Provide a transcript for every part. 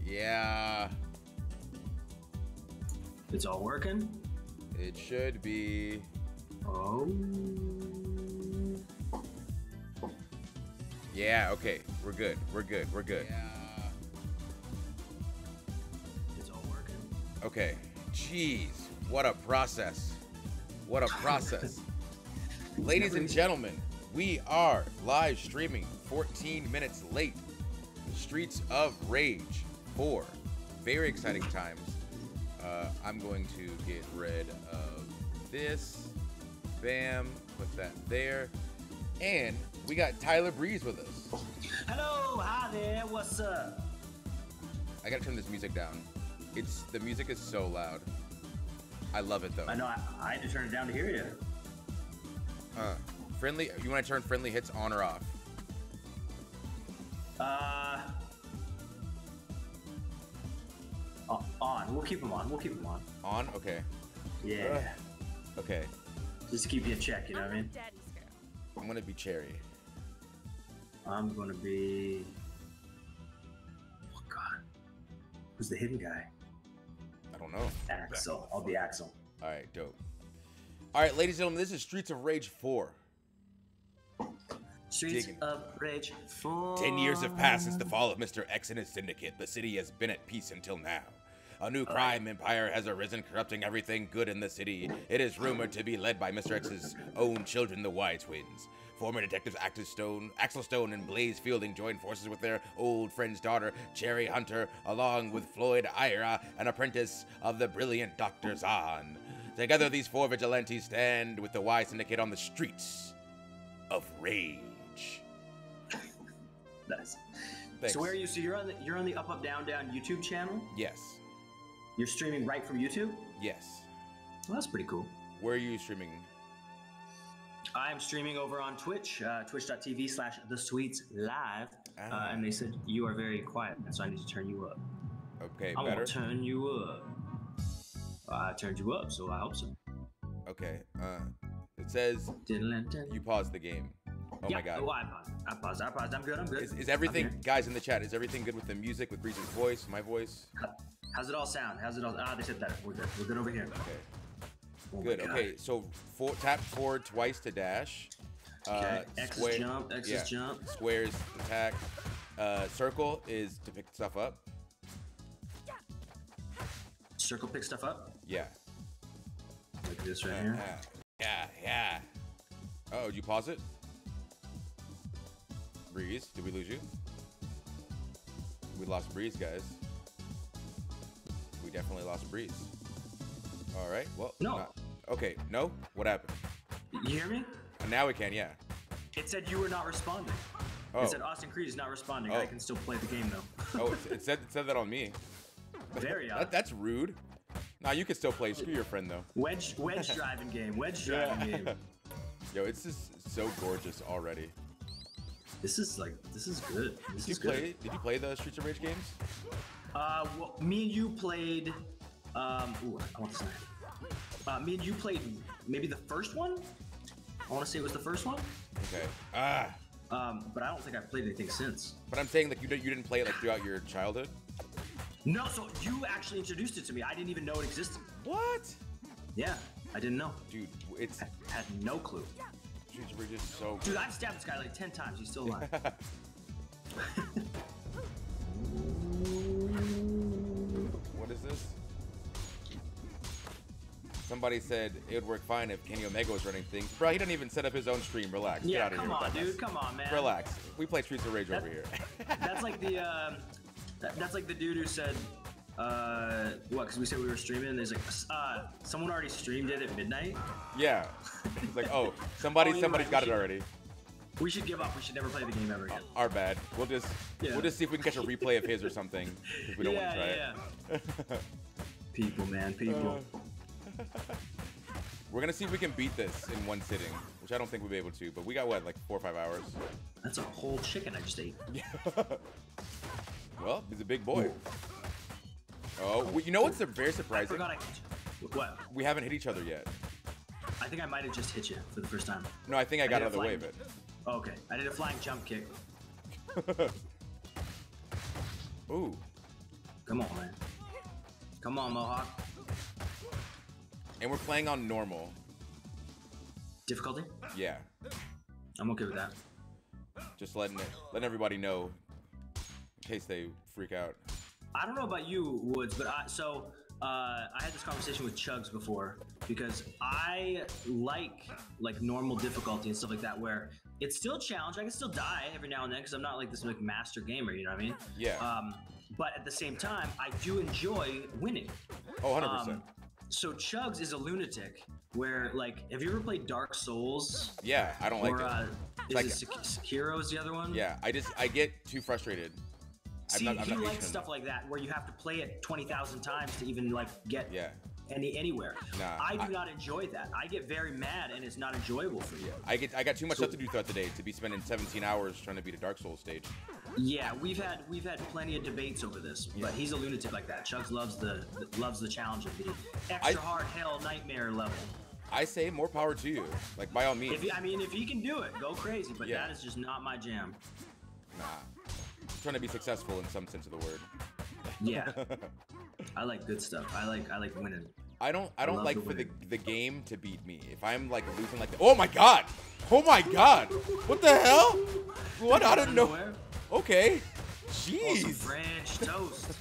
Yeah. It's all working? It should be. Oh. Yeah, okay. We're good. We're good. We're good. Yeah. It's all working. Okay. Jeez. What a process. What a process. Ladies and gentlemen, we are live streaming 14 minutes late. Streets of Rage 4. Very exciting times. I'm going to get rid of this. Bam. Put that there. And we got Tyler Breeze with us. Hello, hi there, what's up? I gotta turn this music down. The music is so loud. I love it though. I know, I had to turn it down to hear you. Friendly, you wanna turn friendly hits on or off? On. We'll keep them on. We'll keep them on. On? Okay. Yeah. Okay. Just to keep you in check, you know what I mean? I'm gonna be Cherry. I'm gonna be... Oh, God. Who's the hidden guy? I don't know. Axel. I'll be Axel. Alright, dope. Alright, ladies and gentlemen, this is Streets of Rage 4. Streets of Rage 4. 10 years have passed since the fall of Mr. X and his syndicate. The city has been at peace until now. A new crime empire has arisen, corrupting everything good in the city. It is rumored to be led by Mr. X's own children, the Y Twins. Former detectives Axel Stone and Blaze Fielding joined forces with their old friend's daughter, Cherry Hunter, along with Floyd Ira, an apprentice of the brilliant Dr. Zahn. Together, these four vigilantes stand with the Y Syndicate on the streets of Rage. Nice. Thanks. So where are you? So you're on the Up Up Down Down YouTube channel? Yes. You're streaming right from YouTube? Yes. Well, that's pretty cool. Where are you streaming? I'm streaming over on Twitch, twitch.tv/thesweetslive. And they said you are very quiet, so I need to turn you up. Okay, I'm better. gonna turn you up. I turned you up, so I hope so. Okay. It says you paused the game. Oh my God. Oh, I paused. I'm good. Is everything, guys in the chat? Is everything good with the music, with Breeze's voice, my voice? How's it all sound? They said that. We're good. We're good over here. Okay. Oh Good. Okay. So tap forward twice to dash. Okay. X is jump. X is jump. Square is attack. Circle is to pick stuff up. Circle pick stuff up. Yeah. Like this right here. Yeah. Oh, did you pause it? Breeze, did we lose you? We lost Breeze, guys. We definitely lost Breeze. All right. Well. No. Okay. No. What happened? You hear me? Now we can. Yeah. It said you were not responding. Oh. It said Austin Creed is not responding. Oh. I can still play the game though. Oh, it said that on me. Very odd. That's rude. Nah, you can still play. Screw your friend though. Wedge driving game. Wedge driving game. Yo, it's just so gorgeous already. This is good. Did you play the Streets of Rage games? Well, me and you played. Ooh, I want this knife. Me and you played maybe the first one. I want to say it was the first one. Okay. But I don't think I've played anything since. But I'm saying like you didn't play it like throughout your childhood. No, so you actually introduced it to me. I didn't even know it existed. What? Yeah, I didn't know. Dude, it's I had no clue. Streets of Rage is so good. Dude, I've stabbed this guy like 10 times. He's still alive. What is this? Somebody said it would work fine if Kenny Omega was running things. Bro, he doesn't even set up his own stream. Relax. Get out of here. Come on, dude. Come on, man. Relax. We play Streets of Rage over here. That's like the that's like the dude who said what? Because we said we were streaming, and there's like someone already streamed it at midnight. Yeah. It's like, oh, somebody's got it already. We should give up. We should never play the game ever again. Our bad. We'll just see if we can catch a replay of his or something. Because we don't want to try it. People, man, people. We're gonna see if we can beat this in one sitting, which I don't think we'll be able to. But we got what, like 4 or 5 hours. That's a whole chicken I just ate. Well, he's a big boy. Oh, you know what's very surprising? I forgot what? We haven't hit each other yet. I think I might have just hit you for the first time. No, I think I got out of the way of it. Oh, okay, I did a flying jump kick. Ooh. Come on, man. Come on, Mohawk. And we're playing on normal. Difficulty? Yeah. I'm okay with that. Just letting everybody know in case they freak out. I don't know about you, Woods, but I had this conversation with Chugs before because I like normal difficulty and stuff like that, where it's still a challenge. I can still die every now and then because I'm not like this like master gamer. You know what I mean? Yeah. But at the same time, I do enjoy winning. Oh, 100%. So Chugs is a lunatic. Where like, have you ever played Dark Souls? Yeah, I don't like it. Is it Sekiro is the other one? Yeah, I get too frustrated. See, he likes stuff like that where you have to play it 20,000 times to even like get anywhere. Nah, I do not enjoy that. I get very mad and it's not enjoyable for you. I got too much stuff to do throughout the day to be spending 17 hours trying to beat a Dark Souls stage. Yeah, we've had plenty of debates over this, but he's a lunatic like that. Chugs loves the challenge of the extra hard hell nightmare level. I say more power to you, like by all means. If he can do it, go crazy. But that is just not my jam. Nah, I'm trying to be successful in some sense of the word. Yeah, I like good stuff. I like winning. I don't like for the game to beat me. If I'm like losing like oh my god, what the hell? What I don't know. Okay, jeez. Some French toast.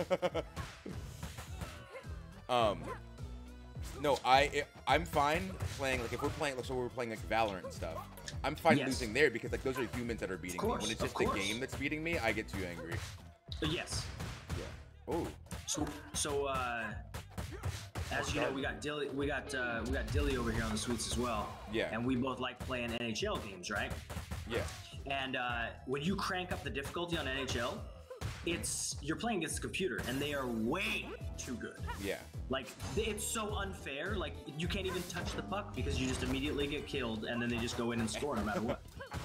No, I'm fine playing like if we're playing like so we're playing like Valorant and stuff. I'm fine losing there because like those are humans that are beating me. When it's just the game that's beating me, I get too angry. Yes. Yeah. Oh. So as you know, we got Dilly over here on the Sweets as well. Yeah. And we both like playing NHL games, right? Yeah. And when you crank up the difficulty on NHL, you're playing against the computer, and they are way too good. Yeah. Like, it's so unfair. Like, you can't even touch the puck because you just immediately get killed, and then they just go in and score no matter what.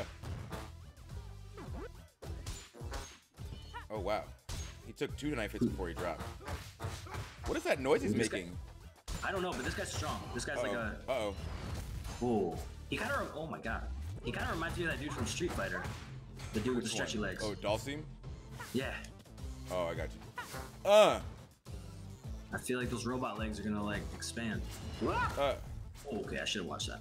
Oh, wow. He took 2 knife hits before he dropped. What is that noise he's making? I don't know, but this guy's strong. This guy's like a... Uh-oh. Oh. He kind of... Oh, my God. He kind of reminds me of that dude from Street Fighter. The dude with the stretchy legs. Oh, Dhalsim? Yeah. Oh, I got you. I feel like those robot legs are gonna like expand. Okay, I should have watched that.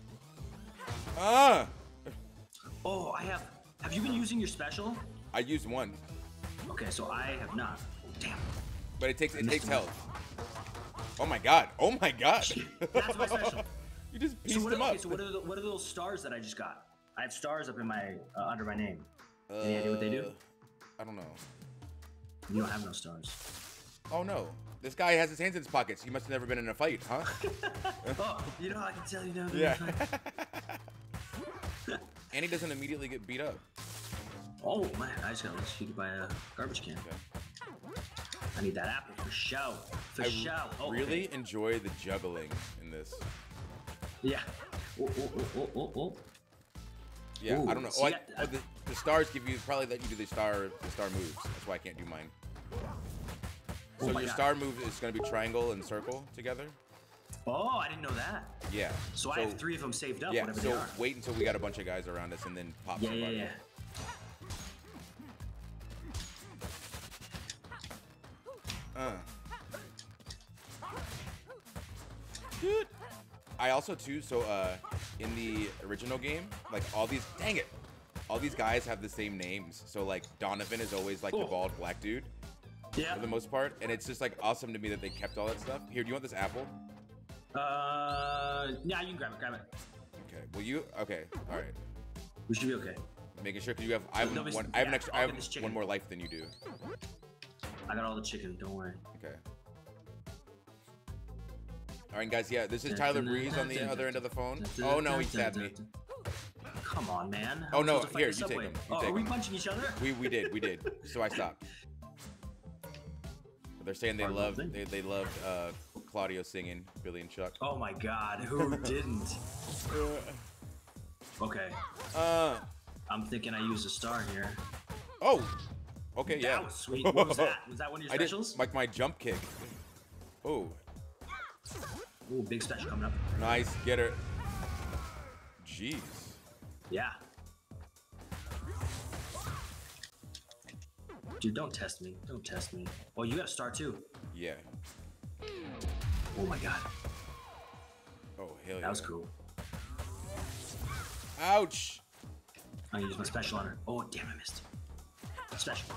Oh, have you been using your special? I used one. Okay, so I have not. Damn. But it takes health. Oh my god. Oh my god. That's my special. You just pieced them up. Okay, so what are those stars that I just got? I have stars up in my under my name. Any idea what they do? I don't know. You don't have no stars. Oh no. This guy has his hands in his pockets. He must have never been in a fight, huh? Oh, you know, I can tell you now. Yeah. And he doesn't immediately get beat up. Oh man, I just got electrocuted by a garbage can. Okay. I need that apple for show. For show. Oh, really enjoy the juggling in this. Yeah. Oh. Yeah, Ooh, I don't know. The stars give you probably let you do the star moves. That's why I can't do mine. So your star move is going to be triangle and circle together. Oh, I didn't know that. Yeah. So I have 3 of them saved up. Yeah. Whatever So they are. wait until we got a bunch of guys around us and then pop. Yeah. Dude. I also too. So in the original game, like all these guys have the same names. So like Donovan is always like the bald black dude. Yeah. For the most part, and it's just like awesome to me that they kept all that stuff. Here, do you want this apple? Yeah, you can grab it. Okay. Will you? Okay. All right. We should be okay. Making sure because I have one more life than you do. I got all the chicken. Don't worry. Okay. All right, guys. Yeah, this is Tyler Breeze on the other end of the phone. Oh no, he stabbed me. Come on, man. Oh no, here, you take him. Are we punching each other? We did. So I stopped. They're saying they loved Claudio singing Billy and Chuck. Oh my God, who didn't? Okay. I'm thinking I used a star here. Oh. Okay, yeah. That was sweet. What was that? Was that one of your specials? Like my jump kick. Oh. Ooh, big special coming up. Nice, get her. Jeez. Yeah. Dude, don't test me. Don't test me. Oh, you got a star too. Yeah. Oh my god. Oh, hell yeah. That was cool. Ouch. I'm gonna use my special on her. Oh, damn, I missed. Special.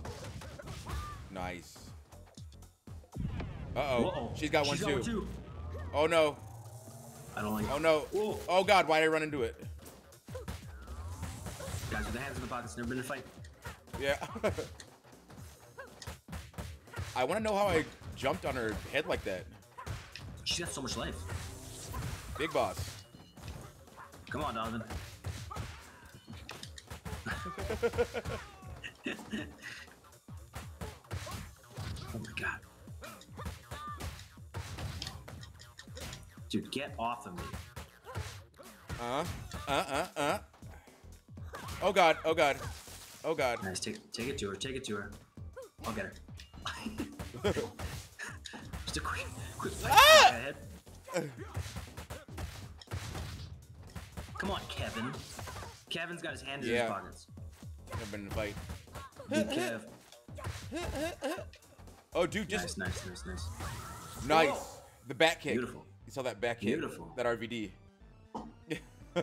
Nice. Uh-oh. Whoa. She's got one She's too. Oh, no. I don't like it. Oh, no. Whoa. Oh, God. Why did I run into it? Guys with the hands in the pockets, never been in a fight. Yeah. I want to know how I jumped on her head like that. She's got so much life. Big boss. Come on, Donovan. Oh my god. Dude, get off of me. Oh, God. Oh, God. Oh, God. Nice, take it to her, take it to her. I'll get her. Just a quick Ah! ahead. Come on, Kevin. Kevin's got his hand in his pockets. I've been in a fight. Big Kev. Oh, dude, just... Nice. Nice. Whoa. The back kick. Beautiful. You saw that back kick? Beautiful. That RVD. I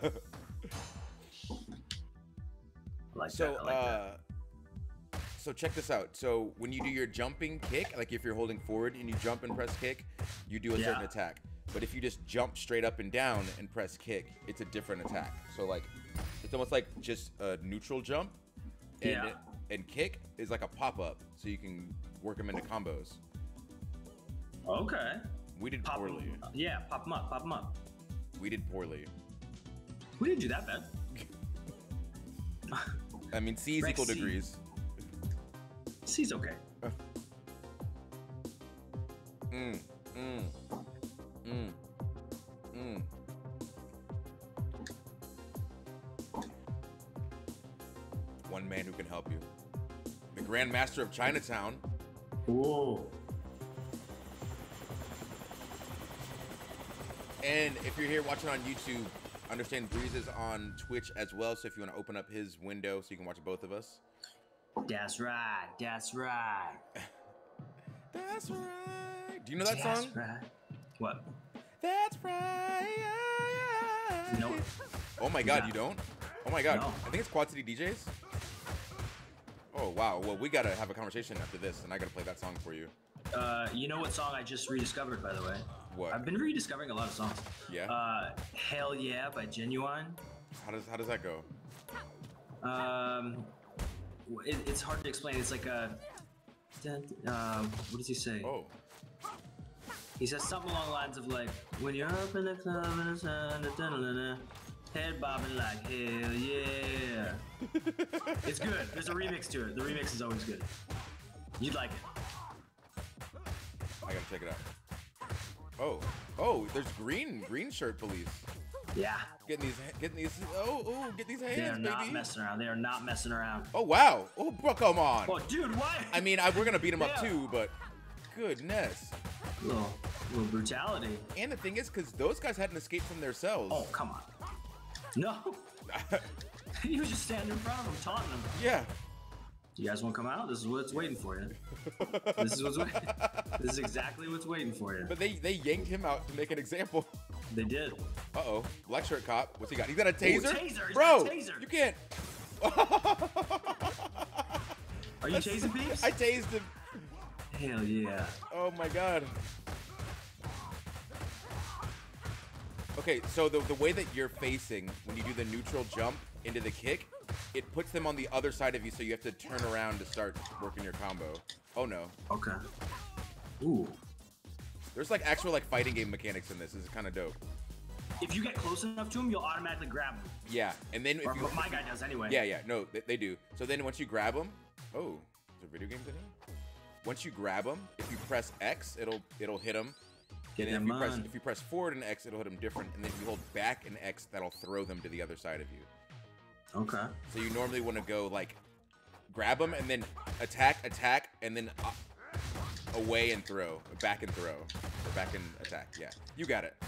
like that. I like that. So check this out. So when you do your jumping kick, like if you're holding forward and you jump and press kick, you do a certain attack. But if you just jump straight up and down and press kick, it's a different attack. So like, it's almost like just a neutral jump, and and kick is like a pop-up, so you can work them into combos. Okay. We did poorly. Yeah, pop them up. We did poorly. We didn't do that bad. I mean, C is equal C. degrees. C's okay. One man who can help you. The Grand Master of Chinatown. Whoa. And if you're here watching on YouTube, understand Breeze is on Twitch as well. So if you want to open up his window so you can watch both of us. That's right. That's right. That's right. Do you know that That's song? right. What? That's right. Nope. Oh my God, Yeah. you don't? Oh my God. No. I think it's Quad City DJs. Oh wow. Well, we gotta have a conversation after this, and I gotta play that song for you. You know what song I just rediscovered, by the way? What? I've been rediscovering a lot of songs. Yeah. Hell Yeah by Genuine. How does that go? It's hard to explain. It's like a. What does he say? Oh. He says something along the lines of like, when you're up in the club and the sun, da-da-da-da, head bobbing like hell yeah. It's good. There's a remix to it. The remix is always good. You'd like it. I gotta check it out. Oh, there's green shirt police. Yeah. Getting these, get these hands, They are baby. not messing around. They are not messing around. Oh wow. Oh, bro, come on. Oh, dude, why? I mean, we're gonna beat them up Yeah. too, but goodness. Little brutality. And the thing is, because those guys hadn't escaped from their cells. Oh, come on. No. He was just standing in front of him, taunting him. Yeah. You guys want to come out? This is what's waiting for you. This is exactly what's waiting for you. But they yanked him out to make an example. They did. Uh-oh. Black shirt cop. What's he got? He's got a taser? taser. He's Bro, got a taser. you can't. Are you tasing peeps? I tased him. Hell yeah. Oh my God. Okay, so the way that you're facing when you do the neutral jump into the kick, it puts them on the other side of you, so you have to turn around to start working your combo. Oh no. Okay. Ooh. There's like actual like fighting game mechanics in this. This is kind of dope. If you get close enough to him, you'll automatically grab him. Yeah, and then if Or you, what my guy does anyway. yeah, no, they do. So then once you grab them, oh, is there video games in here? Once you grab them, if you press X, it'll hit them. Get And then them on. if you press forward and X, it'll hit them different. And then if you hold back and X, that'll throw them to the other side of you. Okay. So you normally want to go like grab them and then attack, and then away and throw, back and throw, or back and attack. Yeah, you got it.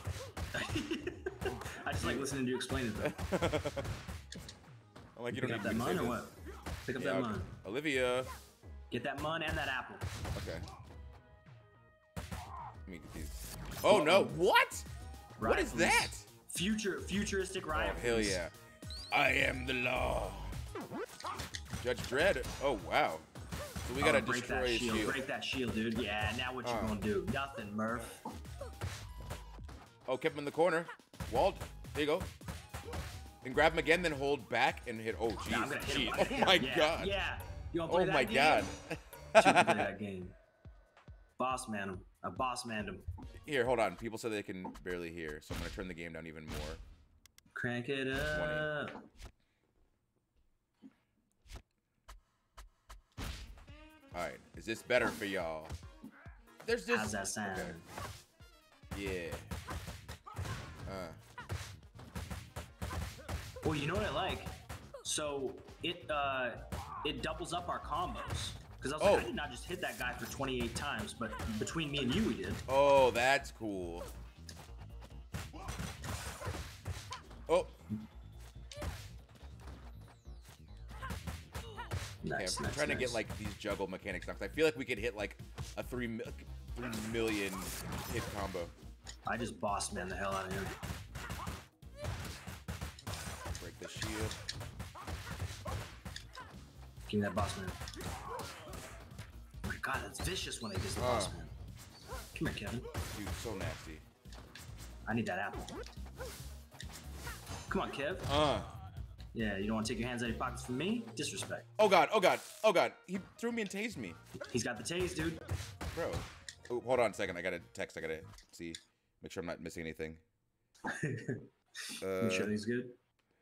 I just like listening to you explain it though. I'm like, you Pick don't up need that to say mine or this. what? Pick up Yeah, that okay. mine. Olivia, Get that mun and that apple. Okay. Let me get these. Oh no! What? What is that? Futuristic riot. Oh hell yeah! I am the law. Judge Dredd. Oh wow. So we gotta break destroy that his shield. Break that shield, dude. Yeah. Now what you gonna do? Nothing, Murph. Oh, kept him in the corner. Walled. There you go. Then grab him again, then hold back and hit. Oh jeez. I'm gonna hit him. Oh my god. Yeah. You wanna play Oh that my game? god. You can play that game. Boss man him. I boss manned him. Here, hold on. People said they can barely hear, so I'm gonna turn the game down even more. Crank it up. 20. All right, is this better for y'all? There's just. How's that sound? Okay. Yeah. Well, you know what I like? So it doubles up our combos. Because I was like, I did not just hit that guy for 28 times, but between me and you, we did. Oh, that's cool. Oh. Nice, Okay, I'm trying to get like these juggle mechanics down. I feel like we could hit like a 3 million hit combo. I just boss man the hell out of him. Break the shield. Give me that boss man. Oh my god, that's vicious when I get the boss man. Come here, Kevin. Dude, so nasty. I need that apple. Come on, Kev. Yeah, you don't want to take your hands out of your pockets from me? Disrespect. Oh god, oh god, oh god. He threw me and tased me. He's got the tase, dude. Bro. Oh, hold on a second. I gotta text. I gotta see. Make sure I'm not missing anything. You sure he's good?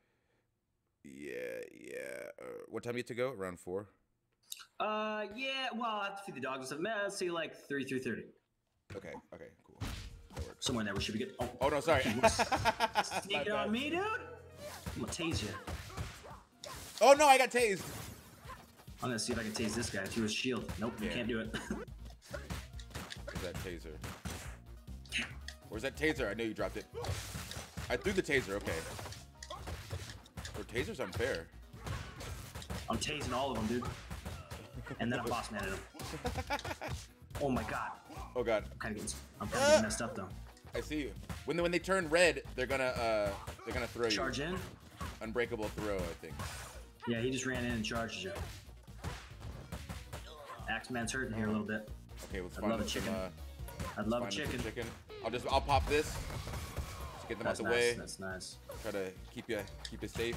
Yeah. What time do you have to go? Around 4? Yeah, well, I have to feed the dogs and stuff. Man, let's say like 3:30. Okay, cool. That works. Somewhere in there we should be good. Oh no, sorry. Sneaking on me, dude? I'm gonna tase you. Oh no, I got tased. I'm gonna see if I can tase this guy through his shield. Nope, you can't do it. Where's that taser? Where's that taser? I knew you dropped it. I threw the taser, okay. Or taser's unfair. I'm tasing all of them, dude. And then I'm boss manning them. Oh my god. Oh god. I'm kind of getting messed up though. I see you. When they turn red, they're gonna throw you. Charge in? Unbreakable throw, I think. Yeah, he just ran in and charged you. Axeman's hurting here a little bit. Okay, let's I'd find love a some, chicken. I'd love a chicken. I'll pop this. Just get them out the way. That's nice. Try to keep you safe.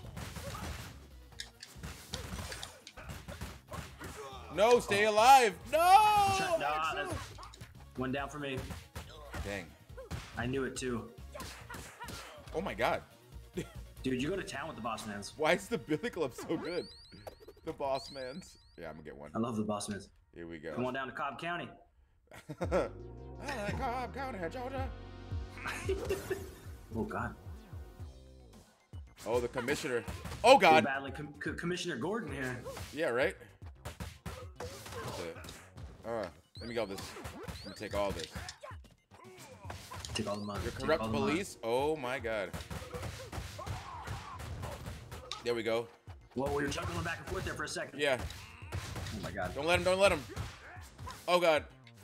No, stay alive. No! That's one down for me. Dang. I knew it too. Oh my god. Dude, you go to town with the boss mans. Why is the Billy Club so good? The boss mans. Yeah, I'm gonna get one. I love the boss mans. Here we go. Come on down to Cobb County. Cobb County, Georgia. Oh god. Oh, the commissioner. Oh god. We're battling Commissioner Gordon here. Yeah, right? Let me go this. Let me take all this. Take all the money. Your corrupt police? Oh my god. There we go. Whoa, we were juggling back and forth there for a second. Yeah. Oh my god. Don't let him. Oh god.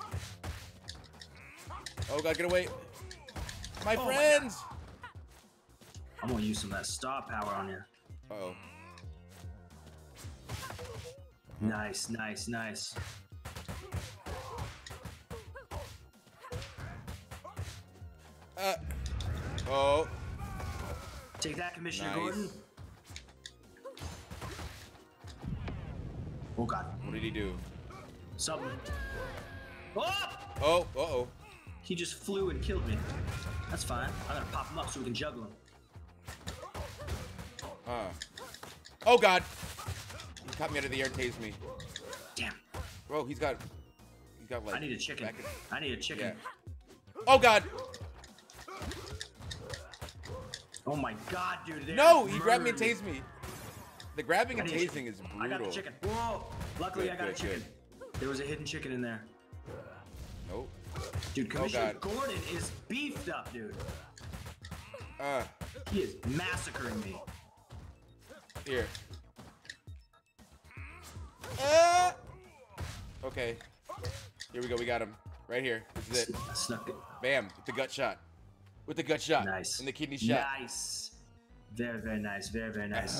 Oh god, get away. My friends! I'm gonna use some of that star power on you. Uh-oh. Nice. Oh. Take that, Commissioner Nice. Gordon. Oh god. What did he do? Something. Oh! Oh, uh-oh. He just flew and killed me. That's fine. I'm gonna pop him up so we can juggle him. Oh god. He caught me out of the air and tased me. Damn. Bro, he's got like... I need a chicken. I need a chicken. Yeah. Oh god. Oh my god, dude. No, he grabbed me and tased me. The grabbing and tasing is brutal. I got a chicken. Whoa. Luckily, Good, I got a good, chicken. There was a hidden chicken in there. Nope. Dude, Commissioner God. Gordon is beefed up, dude. Uh, He is massacring me. here. Okay. Here we go. We got him. Right here. This is it. Snuck it. Bam. With the gut shot. With the gut shot. Nice. And the kidney shot. Nice. Very, very nice. Very, very nice.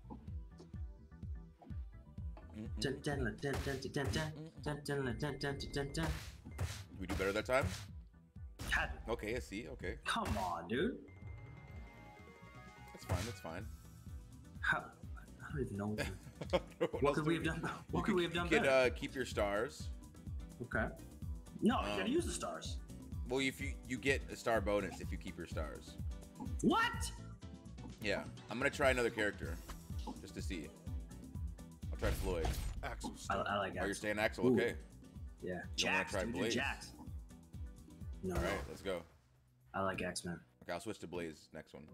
We do better that time? God, Okay, I see. Okay. come on, dude. That's fine. That's fine. How, I don't even know. What else could do we have done? What could we have done You could better? keep your stars. Okay. No, you gotta use the stars. Well, if you get a star bonus if you keep your stars. What? Yeah. I'm gonna try another character. Just to see. I'll try Floyd. Axel. I like Oh, you're Axe. staying Axel, Ooh. okay. Yeah. You wanna Jax. try Dude, Blaze? Jax. No. Alright, let's go. I like X-Men. Okay, I'll switch to Blaze next one.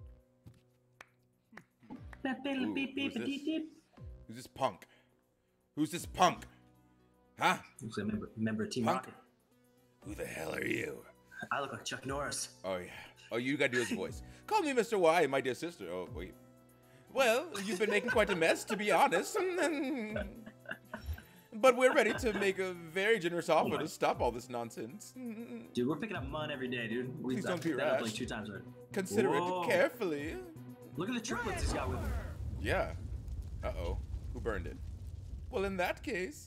Beep, who's this? Who's this punk? Who's this punk? Huh? Remember Team Punk? Rocket? Who the hell are you? I look like Chuck Norris. Oh, yeah. Oh, you gotta do his voice. Call me Mr. Y, my dear sister. Oh, wait. Well, you've been making quite a mess, to be honest. But we're ready to make a very generous offer to stop all this nonsense. Dude, we're picking up Mun every day, dude. Please don't be picked that up rash. like 2 times already. Consider Whoa. it carefully. Look at the triplets he's got with him. Yeah. Uh-oh. Who burned it? Well, in that case...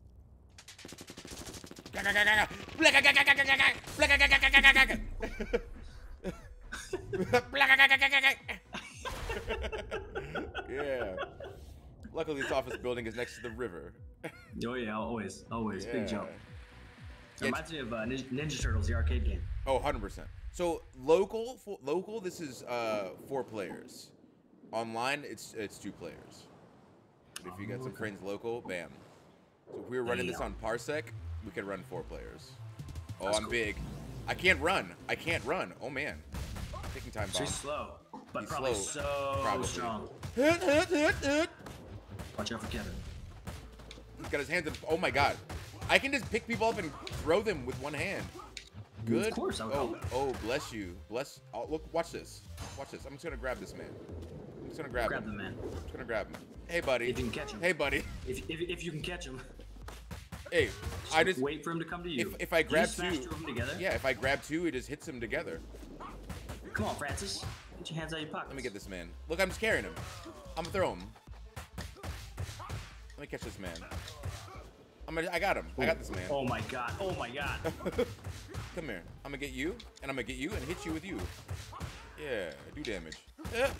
Yeah. Luckily, this office building is next to the river. Oh yeah, always, Yeah. big jump. Yeah, Reminds me of Ninja Turtles, the arcade game. Oh, 100%. So local, this is 4 players. Online, it's 2 players. But if you get some friends local, bam. So if we were running this on Parsec, we could run 4 players. Oh, That's I'm cool. big. I can't run. Oh man. Taking time So bomb. he's slow, but He's probably slow, so probably. strong. Watch out for Kevin. He's got his hands in. Oh my god. I can just pick people up and throw them with one hand. Good. Of course, I would Oh, hope. oh, bless you. Bless. Oh, look, watch this. Watch this. I'm just gonna grab this man. I'm just gonna grab Grab him. the man. I'm just gonna grab him. Hey, buddy. If you can catch him. Hey, buddy. If you can catch him. Hey, I just wait for him to come to you. if I Do you grab smash 2, 2 of them together? yeah, if I grab 2, it just hits them together. Come on, Francis. Get your hands out of your pockets. Let me get this man. Look, I'm just carrying him. I'm gonna throw him. Let me catch this man. I got him. I got this man. Oh my god. Oh my god. Come here. I'm gonna get you, and I'm gonna get you and hit you with you. Yeah, do damage. Yeah.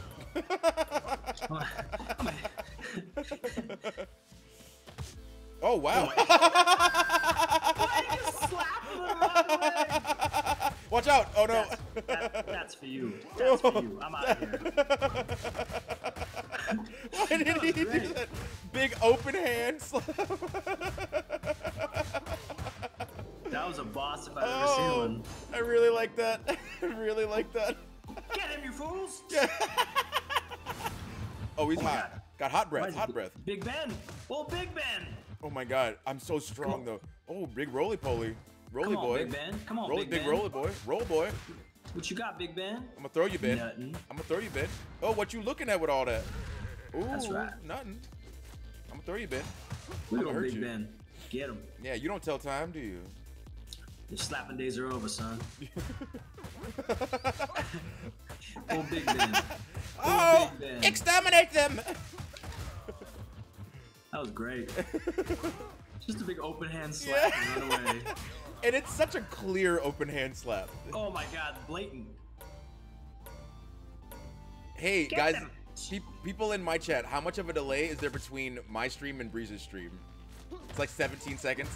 Oh wow! I just slapped him around the leg. Watch out! Oh no! That's for you. That's for you. I'm out of here. Why did he do great. that? Big open hand slap. That was a boss if I've ever seen Oh, one. I really like that. I really like that. Get him, you fools! Oh, he's my hot. God. Got hot Why breath. is Hot it breath. Big Ben. Oh, Big Ben. Oh my god, I'm so strong though. Oh, big roly poly. Roly Come on, boy. Big Ben. Come on, Roly, Big Ben. roly boy. Roll boy. What you got, Big Ben? I'm gonna throw you, Ben. Nothing. I'm gonna throw you, Ben. Oh, what you looking at with all that? Ooh, That's right. Nothing. I'm gonna throw you, Ben. Look I'ma at hurt Big you. Ben. Get him. Yeah, you don't tell time, do you? Your slapping days are over, son. Oh, Big Ben. Oh, Big Ben. exterminate them! That was great. Just a big open hand slap and run away. And it's such a clear open hand slap. Oh my god, blatant. Hey, Get guys, them. people in my chat, how much of a delay is there between my stream and Breeze's stream? It's like 17 seconds.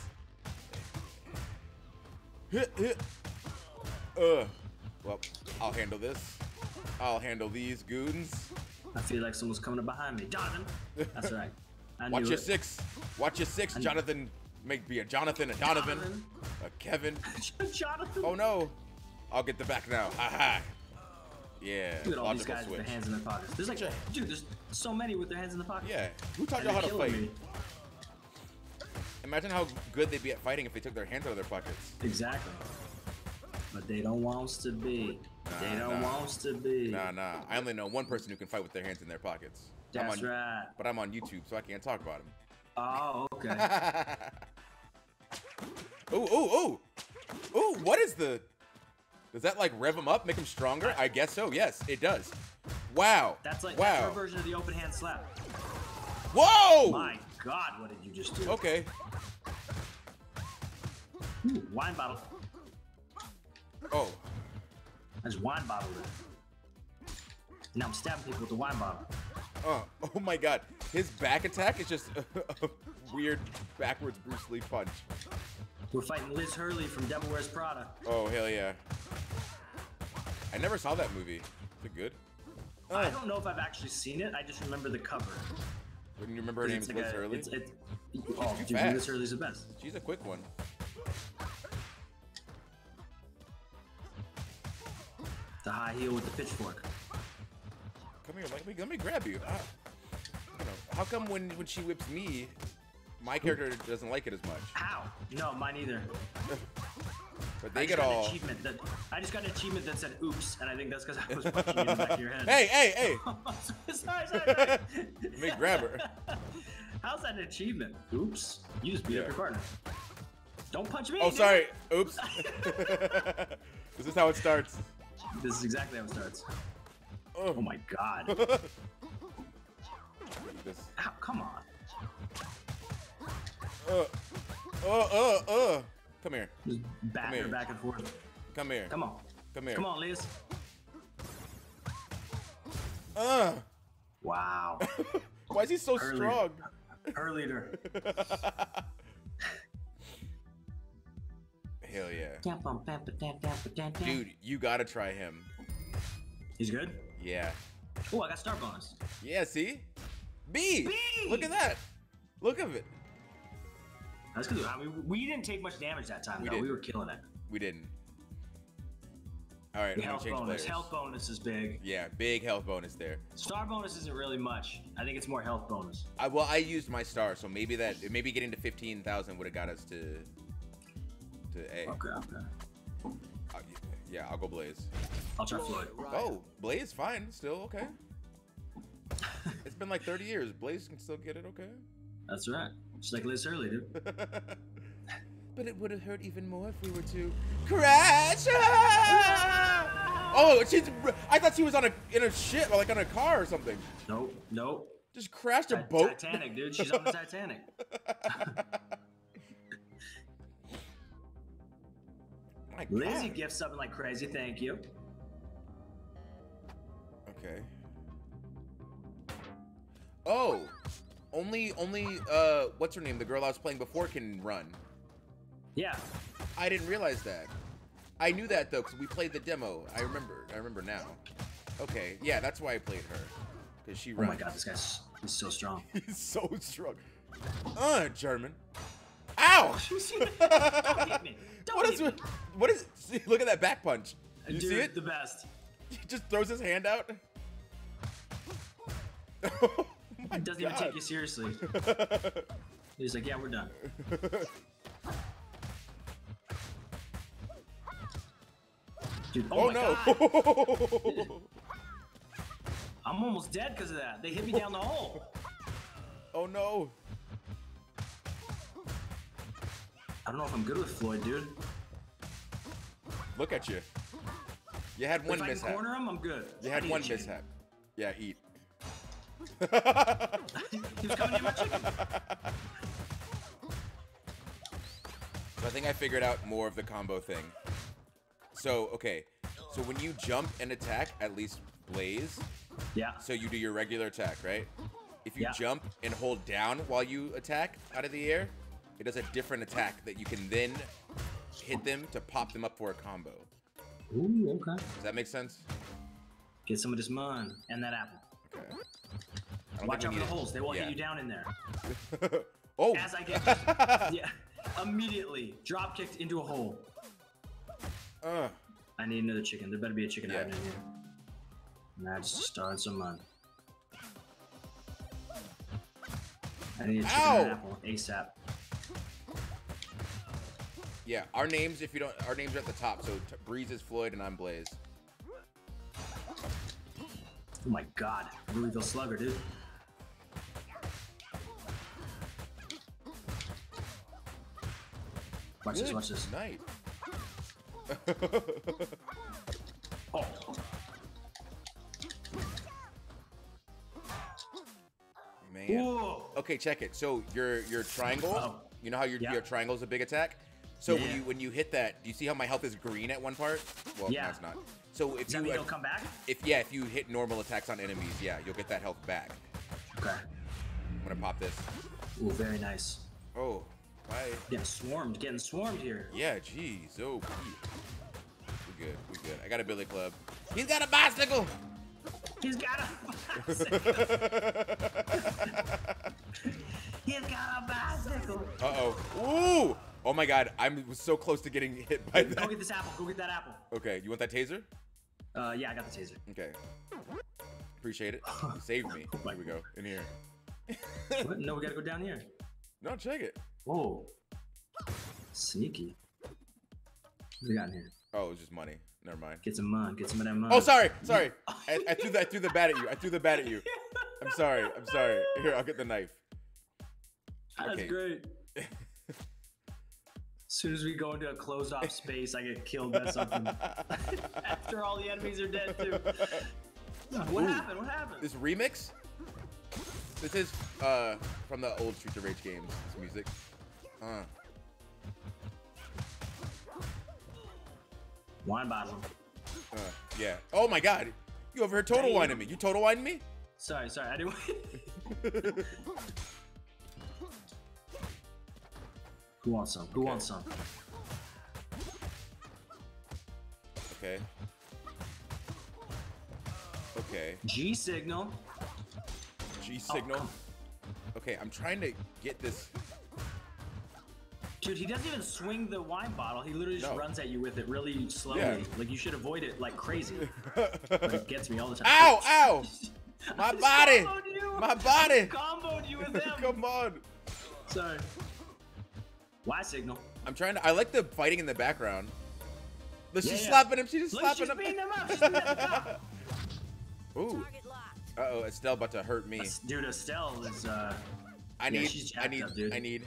Well, I'll handle this. I'll handle these goons. I feel like someone's coming up behind me. Jonathan! That's right. I Watch knew your it. 6. Watch your 6. Jonathan. Make be a Jonathan, a Donovan, Jonathan. a Kevin. Jonathan! Oh no. I'll get the back now. Haha. Yeah. Look at all these Logical guys with switch. their hands in their pockets. There's like, dude, there's so many with their hands in the pockets. Yeah. Who taught And y'all how they're to killing fight? me. Imagine how good they'd be at fighting if they took their hands out of their pockets. Exactly. But they don't want us to be. They don't nah. want us to be. Nah. I only know one person who can fight with their hands in their pockets. That's I'm on, right. But I'm on YouTube, so I can't talk about him. Oh, okay. Ooh, ooh, ooh. Ooh, what is the... Does that, like, rev him up, make him stronger? I guess so, yes, it does. Wow. That's like wow. that's our version of the open hand slap. Whoa! My God, what did you just do? Okay. Ooh, wine bottle. Oh. I just wine bottled it. Now I'm stabbing people with the wine bottle. Oh my God. His back attack is just a weird backwards Bruce Lee punch. We're fighting Liz Hurley from Devil Wears Prada. Oh, hell yeah. I never saw that movie. Is it good? I don't know if I've actually seen it. I just remember the cover. Wouldn't you remember her name's Liz Hurley? Oh, dude, fast. Liz Hurley's the best. She's a quick one. The high heel with the pitchfork. Come here, let me grab you. You know, how come when she whips me, my character doesn't like it as much? How? No, mine either. But they get all... I just got an achievement that said oops, and I think that's because I was punching you in the back of your head. Hey! sorry. Let me grab her. How's that an achievement? Oops. You just beat up your partner. Don't punch me. Oh, dude. sorry. Oops. This is how it starts. This is exactly how it starts. Oh my God. Ow, come on. Come here. Just bat her back and forth. Come here. Come on. Come here. Come on, Liz. Wow. Why is he so strong? Her leader. Hell yeah. Dude, you gotta try him. He's good? Yeah. Oh, I got star bonus. Yeah, see? B! Look at that. Look at it. That's good. I mean, we didn't take much damage that time, though. We were killing it. We didn't. All right, I'm gonna change players. Health bonus is big. Yeah, big health bonus there. Star bonus isn't really much. I think it's more health bonus. Well, I used my star, so maybe getting to 15,000 would have got us to A. Okay. Yeah, I'll go Blaze. I'll try Floyd. Oh, Blaze, fine, still okay. It's been like 30 years. Blaze can still get it, okay. That's right. Just like Liz Hurley, dude. But it would have hurt even more if we were to crash. Oh, I thought she was in a ship, like on a car or something. Nope. Just crashed a boat. Titanic, dude. She's on the Titanic. My God. Lizzie gifts something like crazy. Thank you. Okay. Oh, only what's her name? The girl I was playing before can run. Yeah. I didn't realize that. I knew that though, because we played the demo. I remember now. Okay, yeah, that's why I played her. Because she runs. Oh my God, this guy's so strong. He's so strong. German. Ow! Don't hit me. What is see, look at that back punch. Did you Dude, see it? The best. He just throws his hand out. He doesn't even take you seriously. He's like, yeah, we're done. Dude, oh no. God. I'm almost dead because of that. They hit me down the hole. Oh no. I don't know if I'm good with Floyd, dude. Look at you. You had one mishap. If I can corner him, I'm good. You had one mishap. Yeah, eat. He was coming in my chicken. So I think I figured out more of the combo thing. So, okay. So when you jump and attack, at least Blaze. Yeah. So you do your regular attack, right? If you jump and hold down while you attack out of the air, it does a different attack that you can then hit them to pop them up for a combo. Ooh, okay. Does that make sense? Get some of this mun and that apple. Okay. Watch out for the holes. They will hit you down in there. Oh! As I get immediately drop kicked into a hole. I need another chicken. There better be a chicken hiding in here. Nah, just starting some mun. I need a chicken and apple ASAP. Yeah, our names, our names are at the top. So Breeze is Floyd and I'm Blaze. Oh my God, Louisville Slugger, dude. Watch this, watch this. Night. Oh. Man. Whoa. Okay, check it. So your triangle, Uh-oh. you know how your triangle is a big attack? So when you hit that, do you see how my health is green at one part? Well, Yeah. no, it's not. So if Does that mean it'll come back? if you hit normal attacks on enemies, yeah, you'll get that health back. Okay. I'm gonna pop this. Ooh, very nice. Oh, bye. Getting swarmed here. Yeah, jeez. Oh, we good. I got a billy club. He's got a bicycle. He's got a bicycle. He's got a bicycle. Uh-oh. Ooh! Oh my god, I was so close to getting hit by that. Go get this apple. Go get that apple. Okay, you want that taser? Yeah, I got the taser. Okay. Appreciate it. You saved me. Here we go. In here. What? No, we gotta go down here. No, check it. Whoa. Sneaky. What do we got in here? Oh, it was just money. Never mind. Get some mud. Get some of that mud. Oh, sorry. I threw the bat at you. I'm sorry. Here, I'll get the knife. That's Okay. great. As soon as we go into a closed off space, I get killed by something. After all the enemies are dead too. What happened? What happened? This remix? This is from the old Streets of Rage games. This music. Wine bottle. Yeah. Oh my god. You over here total whining me. You total whining me? Sorry, I didn't. Who wants some? Who wants some? Okay. Okay. G signal. G signal. come- Okay, I'm trying to get this. Dude, he doesn't even swing the wine bottle. He literally just No. runs at you with it really slowly. Yeah. Like you should avoid it like crazy. But it gets me all the time. Ow! Ow! My I just body! comboed you. My body! I comboed you with him. Come on! Sorry. Y signal. I'm trying to. I like the fighting in the background. Look, she's Yeah. slapping him. She's just Look, slapping she's him. beating him up. She's beating him up. Ooh. Uh-oh, Estelle about to hurt me. Dude, Estelle is I need. she's I jacked need. up, dude. I need.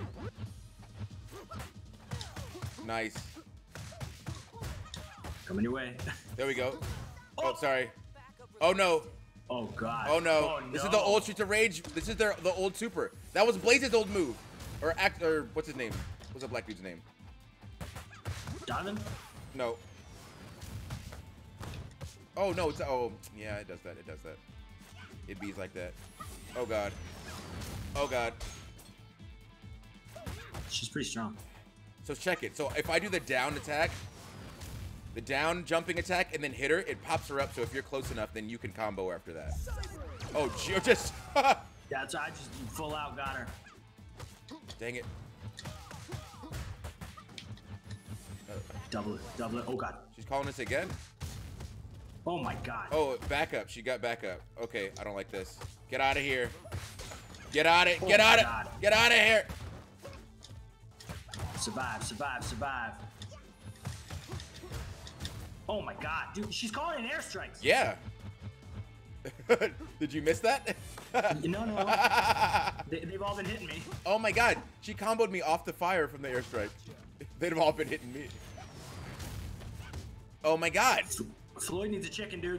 Nice. coming your way. There we go. Oh, sorry. Oh no. Oh god. Oh no. Oh, This is the old Streets of Rage. This is the old super. That was Blaze's old move. Or what's his name? What's the black dude's name? Donovan? No. Oh no, it's yeah, it does that. It bees like that. Oh god. Oh god. She's pretty strong. So check it. So if I do the down attack, the down jumping attack, and then hit her, it pops her up. So if you're close enough, then you can combo after that. Oh, just Yeah, so I just full out got her. dang it. Double it. Oh god. She's calling us again. Oh my god. Oh, back up. She got back up. Okay, I don't like this. Get out of here. Get out of Get out of God. Get out of here. Survive. Oh my god, dude, she's calling in airstrikes. Yeah. Did you miss that? No. They've all been hitting me. Oh my god, she comboed me off the fire from the airstrike. They'd have all been hitting me. Oh my god. Floyd needs a chicken, dude.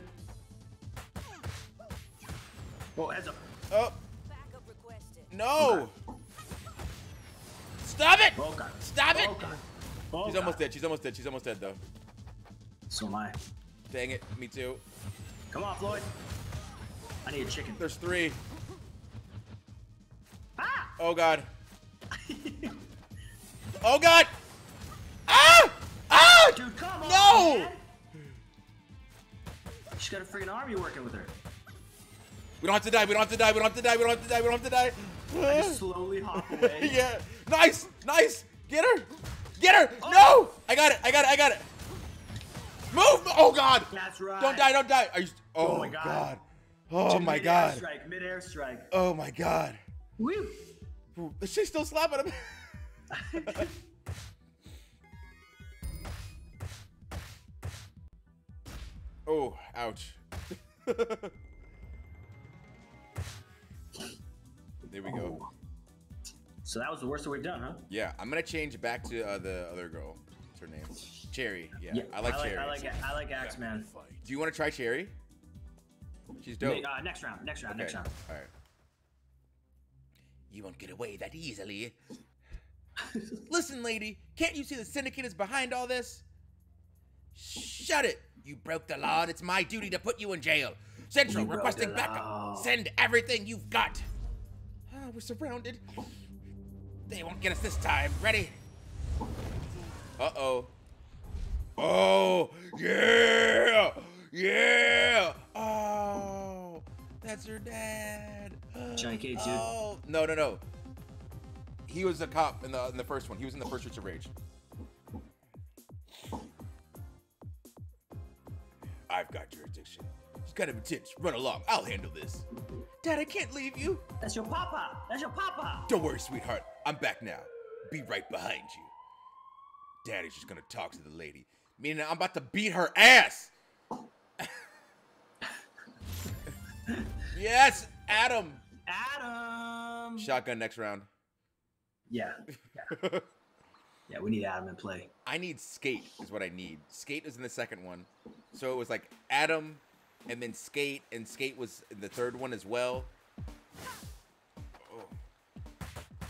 Oh, heads up. Oh. No. Stop it. Oh god. Stop it. Oh god. Oh, She's god. almost dead. She's almost dead though. So am I. Dang it. Me too. Come on, Floyd. I need a chicken. There's 3. Ah! Oh god. Oh god. Ah! Ah! Dude, come on, No! man. She's got a freaking army working with her. We don't have to die. We don't have to die. We don't have to die. We don't have to die. We don't have to die. I just slowly hop away. Yeah. Nice. Get her. Oh. No. I got it. Move. Oh god. That's right. Don't die. Are you? Oh, my God. Oh my god. Mid-air strike. Oh my god. Woo! She's still slapping him. Oh, ouch. There we go. So that was the worst that we've done, huh? Yeah, I'm gonna change back to the other girl. What's her name? Cherry. Yeah, I like Cherry. I like Axeman. Do you want to try Cherry? She's dope. Next round. Okay. Next round. All right. You won't get away that easily. Listen, lady, can't you see the Syndicate is behind all this? Shut it! You broke the law, and it's my duty to put you in jail. Central requesting backup. Send everything you've got. Oh, we're surrounded. They won't get us this time. Ready? Uh-oh. Oh, yeah! Yeah! Oh, that's her dad. Johnny Cage, dude. Oh, no. He was a cop in the first one. He was in the first Streets of Rage. I've got jurisdiction. It's kind of intense. Run along. I'll handle this. Dad, I can't leave you. That's your papa. That's your papa. Don't worry, sweetheart. I'm back now. Be right behind you. Daddy's just gonna talk to the lady. Meaning I'm about to beat her ass. Yes, Adam. Adam. Shotgun next round. Yeah. Yeah, we need Adam in play. I need Skate is what I need. Skate is in the second one. So it was like Adam and then Skate, and Skate was in the third one as well. Oh.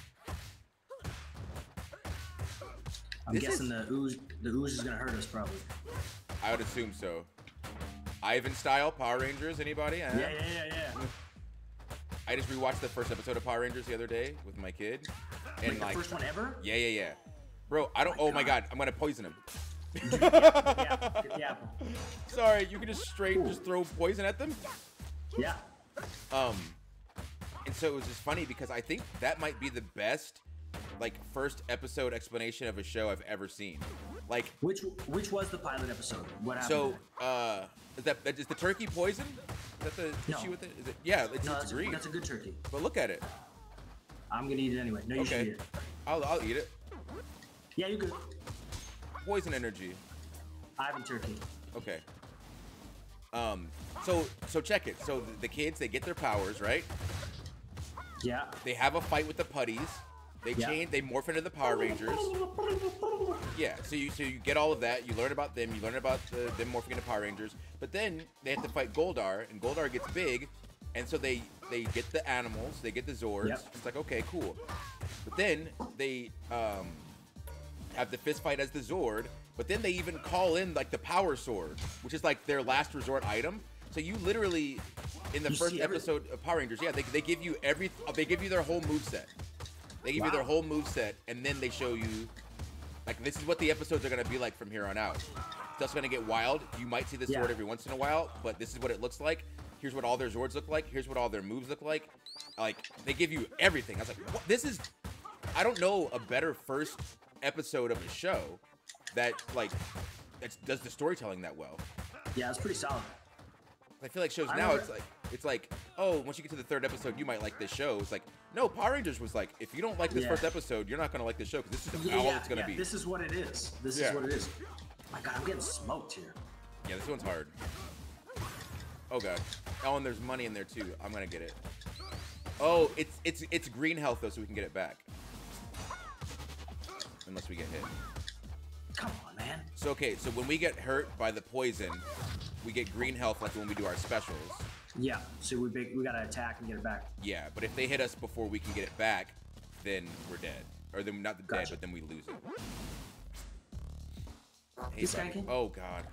I'm guessing the ooze is gonna hurt us probably. I would assume so. Ivan style Power Rangers, anybody? Yeah. I just rewatched the first episode of Power Rangers the other day with my kid. And Wait, the first one ever? Yeah. Bro, I don't. Oh my god, I'm gonna poison him. Yeah. Sorry, you can just just throw poison at them. Yeah. And so it was just funny because I think that might be the best, like, first episode explanation of a show I've ever seen. Like, which was the pilot episode? What happened? So, is the turkey poison? Is that the issue with it? Is it? Yeah, it's green. That's a good turkey. But look at it. I'm gonna eat it anyway. No, you should eat it. I'll eat it. Yeah, you could. Poison energy. Ivan turkey. Okay. So check it. So the kids, they get their powers, right? Yeah. They have a fight with the putties. They morph into the Power Rangers. Yeah, so you get all of that. You learn about them. You learn about them morphing into Power Rangers. But then they have to fight Goldar, and Goldar gets big, and so they get the animals. They get the Zords. Yep. It's like, okay, cool. But then they have the fist fight as the Zord. But then they even call in like the Power Sword, which is like their last resort item. So you literally, in the first episode of Power Rangers, they give you they give you their whole moveset. They give you their whole moveset, and then they show you, like, this is what the episodes are gonna be like from here on out. Stuff's gonna get wild. You might see the sword every once in a while, but this is what it looks like. Here's what all their Zords look like. Here's what all their moves look like. Like, they give you everything. I was like, what? This is, I don't know a better first episode of a show that does the storytelling that well. Yeah, it's pretty solid. I feel like shows now, it's like, oh, once you get to the third episode, you might like this show. It's like, no, Power Rangers was like, if you don't like this first episode, you're not gonna like this show because this is all it's gonna be. This is what it is. This is what it is. My God, I'm getting smoked here. Yeah, this one's hard. Oh God. Oh, and there's money in there too. I'm gonna get it. Oh, it's green health though, so we can get it back. Unless we get hit. Come on, man. So okay, so when we get hurt by the poison, we get green health like when we do our specials. Yeah, so we gotta attack and get it back. Yeah, but if they hit us before we can get it back, then we're dead. Or then not dead, but then we lose it. Hey, oh God.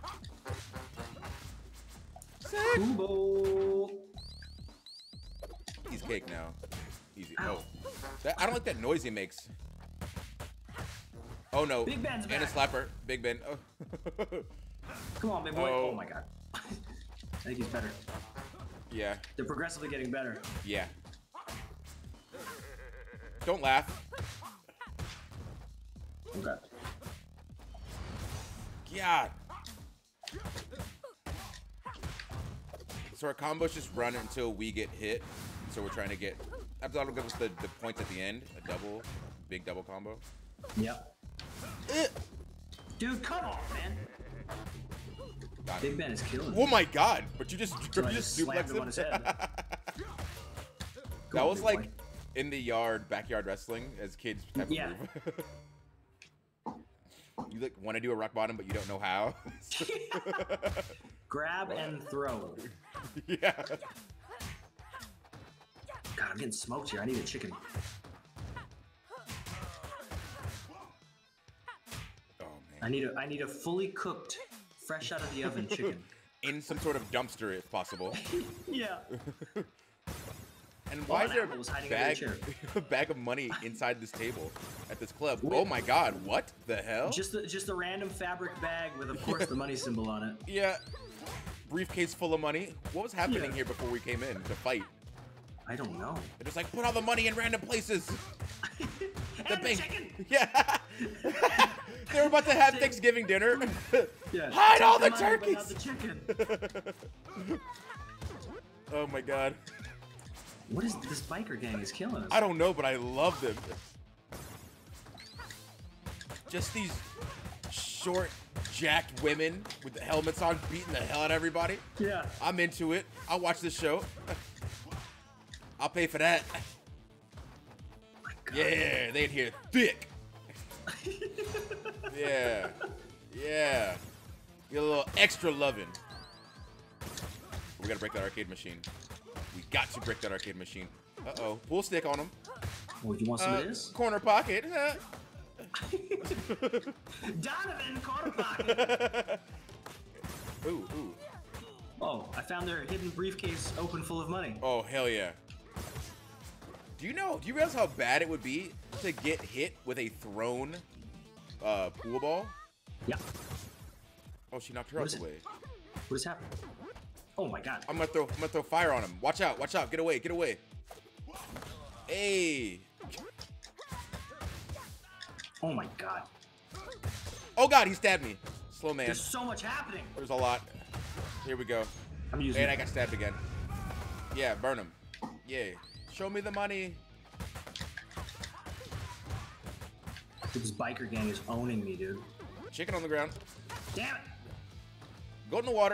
Kubo. He's cake now. Easy. Oh, I don't like that noise he makes. Oh no. Big Ben's back. And a slapper. Big Ben. Oh. Come on, big boy. Oh my God. I think he's better. Yeah. They're progressively getting better. Yeah. Don't laugh. Okay. God. So our combos just run until we get hit. So we're trying to get. That'll give us the points at the end. A big double combo. Yep. Dude, come on, man. Big Ben is killing. Oh my God! But you just suplex him on his head. That was like, in the yard, backyard wrestling as kids type of Yeah. move. You like want to do a rock bottom, but you don't know how. Grab and throw. Yeah. God, I'm getting smoked here. I need a chicken. Oh man. I need a fully cooked, fresh out of the oven chicken. In some sort of dumpster, if possible. Yeah. And why is there apple was hiding a under the bag, chair. a bag of money inside this table at this club? Oh my God! What the hell? Just a random fabric bag with, of course, the money symbol on it. Yeah. Briefcase full of money. What was happening Yeah. here before we came in to fight? I don't know. They're just like, put all the money in random places. The And bank. chicken. Yeah. They were about to have Thanksgiving dinner. Yeah. Hide Take all the money, but not turkeys. the chicken. Oh my God. What is this biker gang is killing us? I don't know, but I love them. Just these short, jacked women with the helmets on, beating the hell out of everybody. Yeah. I'm into it. I'll watch this show. I'll pay for that. My God. Yeah, they in here thick. Yeah. Yeah. Get a little extra loving. We gotta break that arcade machine. We got to break that arcade machine. Uh-oh. Pull stick on him. Oh, you want some of this? Corner pocket. Donovan corner pocket. Ooh, ooh. Oh, I found their hidden briefcase open full of money. Oh, hell yeah. Do you realize how bad it would be to get hit with a thrown pool ball? Yeah. Oh, she knocked her What out is the it? way. What is happening? Oh my God. I'm gonna throw fire on him. Watch out, get away, get away. Hey. Oh my God. Oh God, he stabbed me. Slow man. There's so much happening. There's a lot. Here we go. I'm using. And I got stabbed again. Yeah, burn him. Yeah. Show me the money. This biker gang is owning me, dude. Chicken on the ground. Damn it. Go in the water.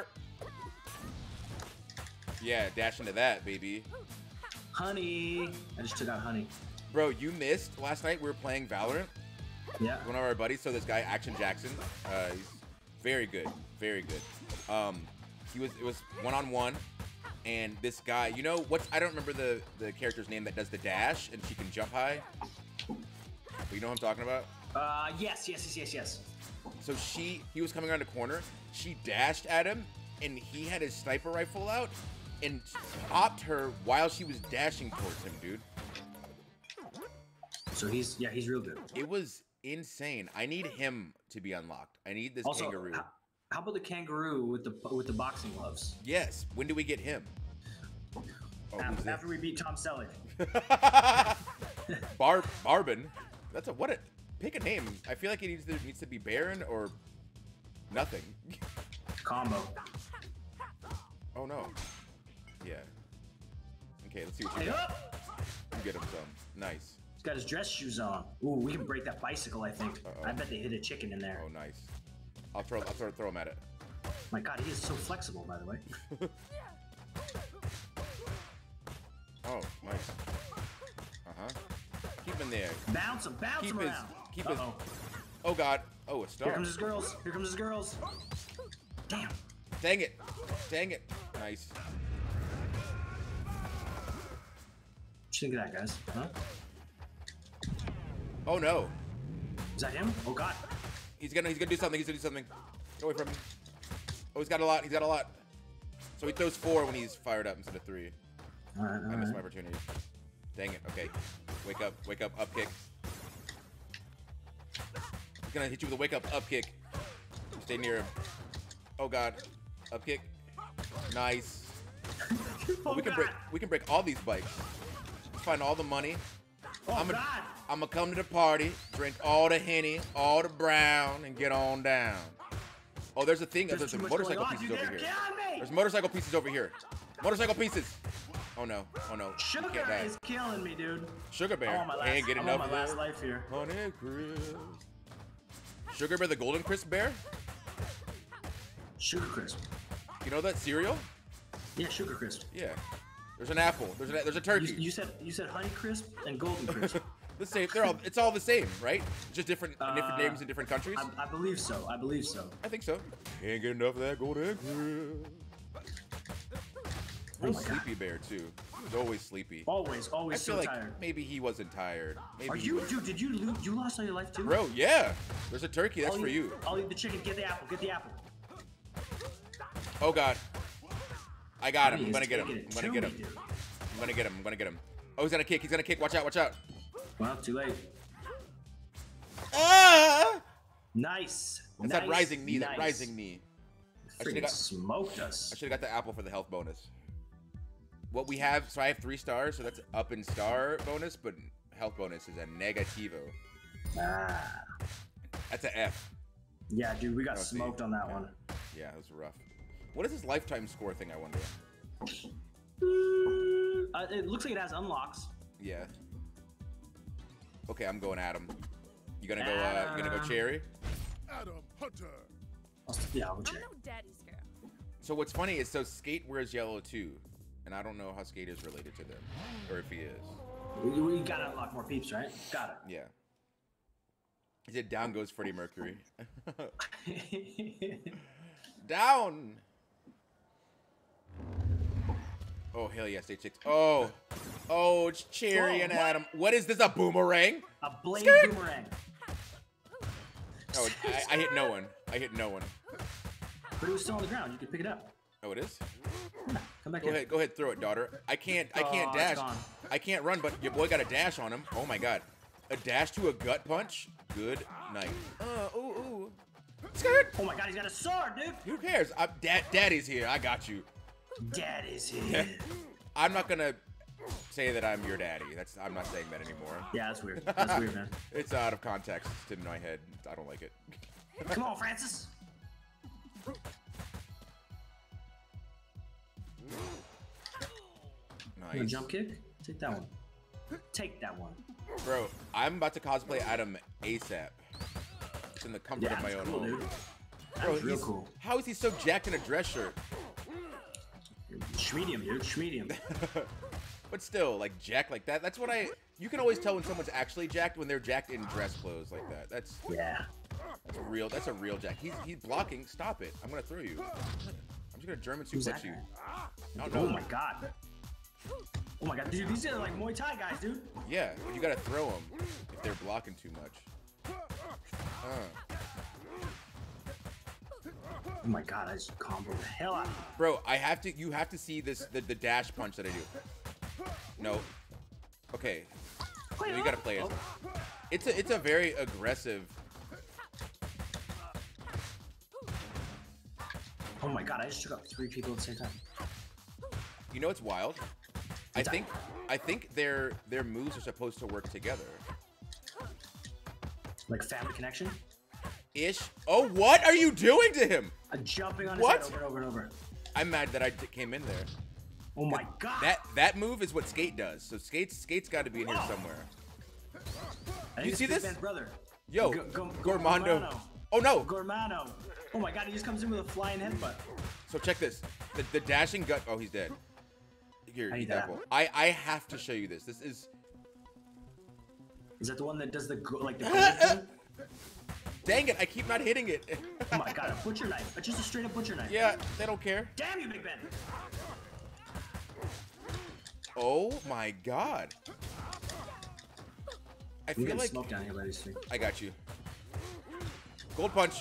Yeah, dash into that, baby. Honey. I just took out honey. Bro, you missed last night. We were playing Valorant. Yeah. One of our buddies. So this guy, Action Jackson, he's very good, very good. It was one-on-one, and this guy, you know what? I don't remember the character's name that does the dash and she can jump high. But you know what I'm talking about? Yes. So he was coming around a corner. She dashed at him, and he had his sniper rifle out and popped her while she was dashing towards him, dude. So he's real good. It was insane. I need him to be unlocked. I need this Also, kangaroo. how about the kangaroo with the boxing gloves? Yes. When do we get him? Oh, who's this? After we beat Tom Selleck. Barbin. That's pick a name. I feel like it needs to be Baron or nothing. Combo. Oh no. Yeah. Okay, let's see what you Hey got. up! You get him some. Nice. He's got his dress shoes on. Ooh, we can break that bicycle, I think. Uh-oh. I bet they hit a chicken in there. Oh, nice. I'll throw him at it. My God, he is so flexible, by the way. Oh, nice. Keep him there. Bounce him around. Keep his. Uh-oh. Oh God. Oh, a star. Here comes his girls. Damn. Dang it. Nice. What you think of that, guys? Huh? Oh no. Is that him? Oh God. He's gonna do something. Get away from him. Oh, he's got a lot. So he throws 4 when he's fired up instead of 3. All right. I missed my opportunity. Dang it. Okay. Wake up, up kick. He's gonna hit you with a wake up kick. Stay near him. Oh God. Up kick. Nice. Oh, we can break all these bikes. Find all the money. Oh I'm God. gonna come to the party, drink all the Henny, all the brown, and get on down. Oh, there's a thing. There's too much motorcycle going on, pieces dude. over They're here. killing me. There's motorcycle pieces over here. Motorcycle pieces. Oh no. You Sugar can't die. is killing me, dude. Sugar I'm Bear. on my last, Can't get I'm enough on of my last that. life here. Honey Crisp. Sugar Bear, the Golden Crisp Bear. Sugar Crisp. You know that cereal? Yeah, Sugar Crisp. Yeah. There's an apple. There's a turkey. You said Honey Crisp and Golden Crisp. The same. It's all the same, right? Just different names in different countries. I believe so. I believe so. I think so. Can't get enough of that Golden Crisp. Real sleepy bear too. He was always sleepy. Always I feel so like tired. maybe he wasn't tired. Maybe Are you, dude? Did you lost all your life too? Bro, yeah. There's a turkey. That's for you. I'll eat the chicken. Get the apple. Get the apple. Oh God. I got him. I'm gonna get him. Taking it I'm gonna to get me, him. dude. I'm gonna get him. I'm gonna get him. Oh, he's gonna kick. He's gonna kick. Watch out. Watch out. Well, too late. Ah! Nice. That's nice, that rising knee. Nice. That rising knee. Freaking smoked us. I should have got the apple for the health bonus. What we have, so I have 3 stars, so that's up in star bonus, but health bonus is a negativo. Ah. That's an F. Yeah, dude, we got Oh, see. smoked on that one. Yeah, it was rough. What is this lifetime score thing, I wonder? It looks like it has unlocks. Yeah. Okay, I'm going Adam. You gonna go Cherry? Adam Hunter. Yeah, I'll check. I'm no daddy's girl. So what's funny is, so Skate wears yellow too, and I don't know how Skate is related to them, or if he is. We gotta unlock more peeps, right? Got Yeah. He said, "Down goes Freddie Mercury." it. Down. Oh hell yeah, stage 6. Oh, it's Cherry Whoa, and what? Adam. What is this? A boomerang? A blade Skirt. boomerang. Oh, I hit no one. I hit no one. But it was still on the ground. You could pick it up. Oh, it is. Come back Go here. ahead, go ahead, throw it, daughter. I can't Oh, it's dash. gone. I can't run, but your boy got a dash on him. Oh my god, a dash to a gut punch. Good night. Ooh. Skirt. Oh my god, he's got a sword, dude. Who cares? Daddy's here. I got you. Dad is here. I'm not gonna say that I'm your daddy. I'm not saying that anymore. Yeah, that's weird. That's weird, man. It's out of context. It's in my head. I don't like it. Come on, Francis. You want a Nice. jump kick? Take that one. Take that one. Bro, I'm about to cosplay Adam ASAP. It's in the comfort Yeah, of my that's own cool, home. dude. Bro, That's real he's- cool. How is he so jacked in a dress shirt? Schmedium, dude. Schmedium. But still, like jacked like that. That's what you can always tell when someone's actually jacked when they're jacked in dress clothes like that. That's Yeah. a real jack. He's blocking. Stop it. I'm gonna throw you. I'm just gonna German Who's suplex that you. guy? I don't Oh know. my god. Oh my god, dude, these are like Muay Thai guys, dude. Yeah, but you gotta throw them if they're blocking too much. Oh my god, I just combo the hell out of him. Bro, you have to see this the dash punch that I do. No. Okay. You gotta play it. It's a very aggressive. Oh my god, I just took out 3 people at the same time. You know what's wild? I think their moves are supposed to work together. Like family connection? Ish. Oh, what are you doing to him? Jumping on his What? head over and over and over. I'm mad that I came in there. Oh my god. That move is what Skate does. So Skate's got to be in here Whoa. somewhere. I think you it's see Big this? Ben's brother. Yo, Gormando. Gormano. Oh no. Gormano. Oh my god, he just comes in with a flying headbutt. So check this. The dashing gut. Oh, he's dead. Here, I eat need that that. apple. I have to show you this. This is. Is that the one that does the like the thing? Dang it! I keep not hitting it. Oh my god, a butcher knife. Just a straight up butcher knife. Yeah, they don't care. Damn you, Big Ben. Oh my god. I We feel got like smoke down here by these things. I got you. Gold punch.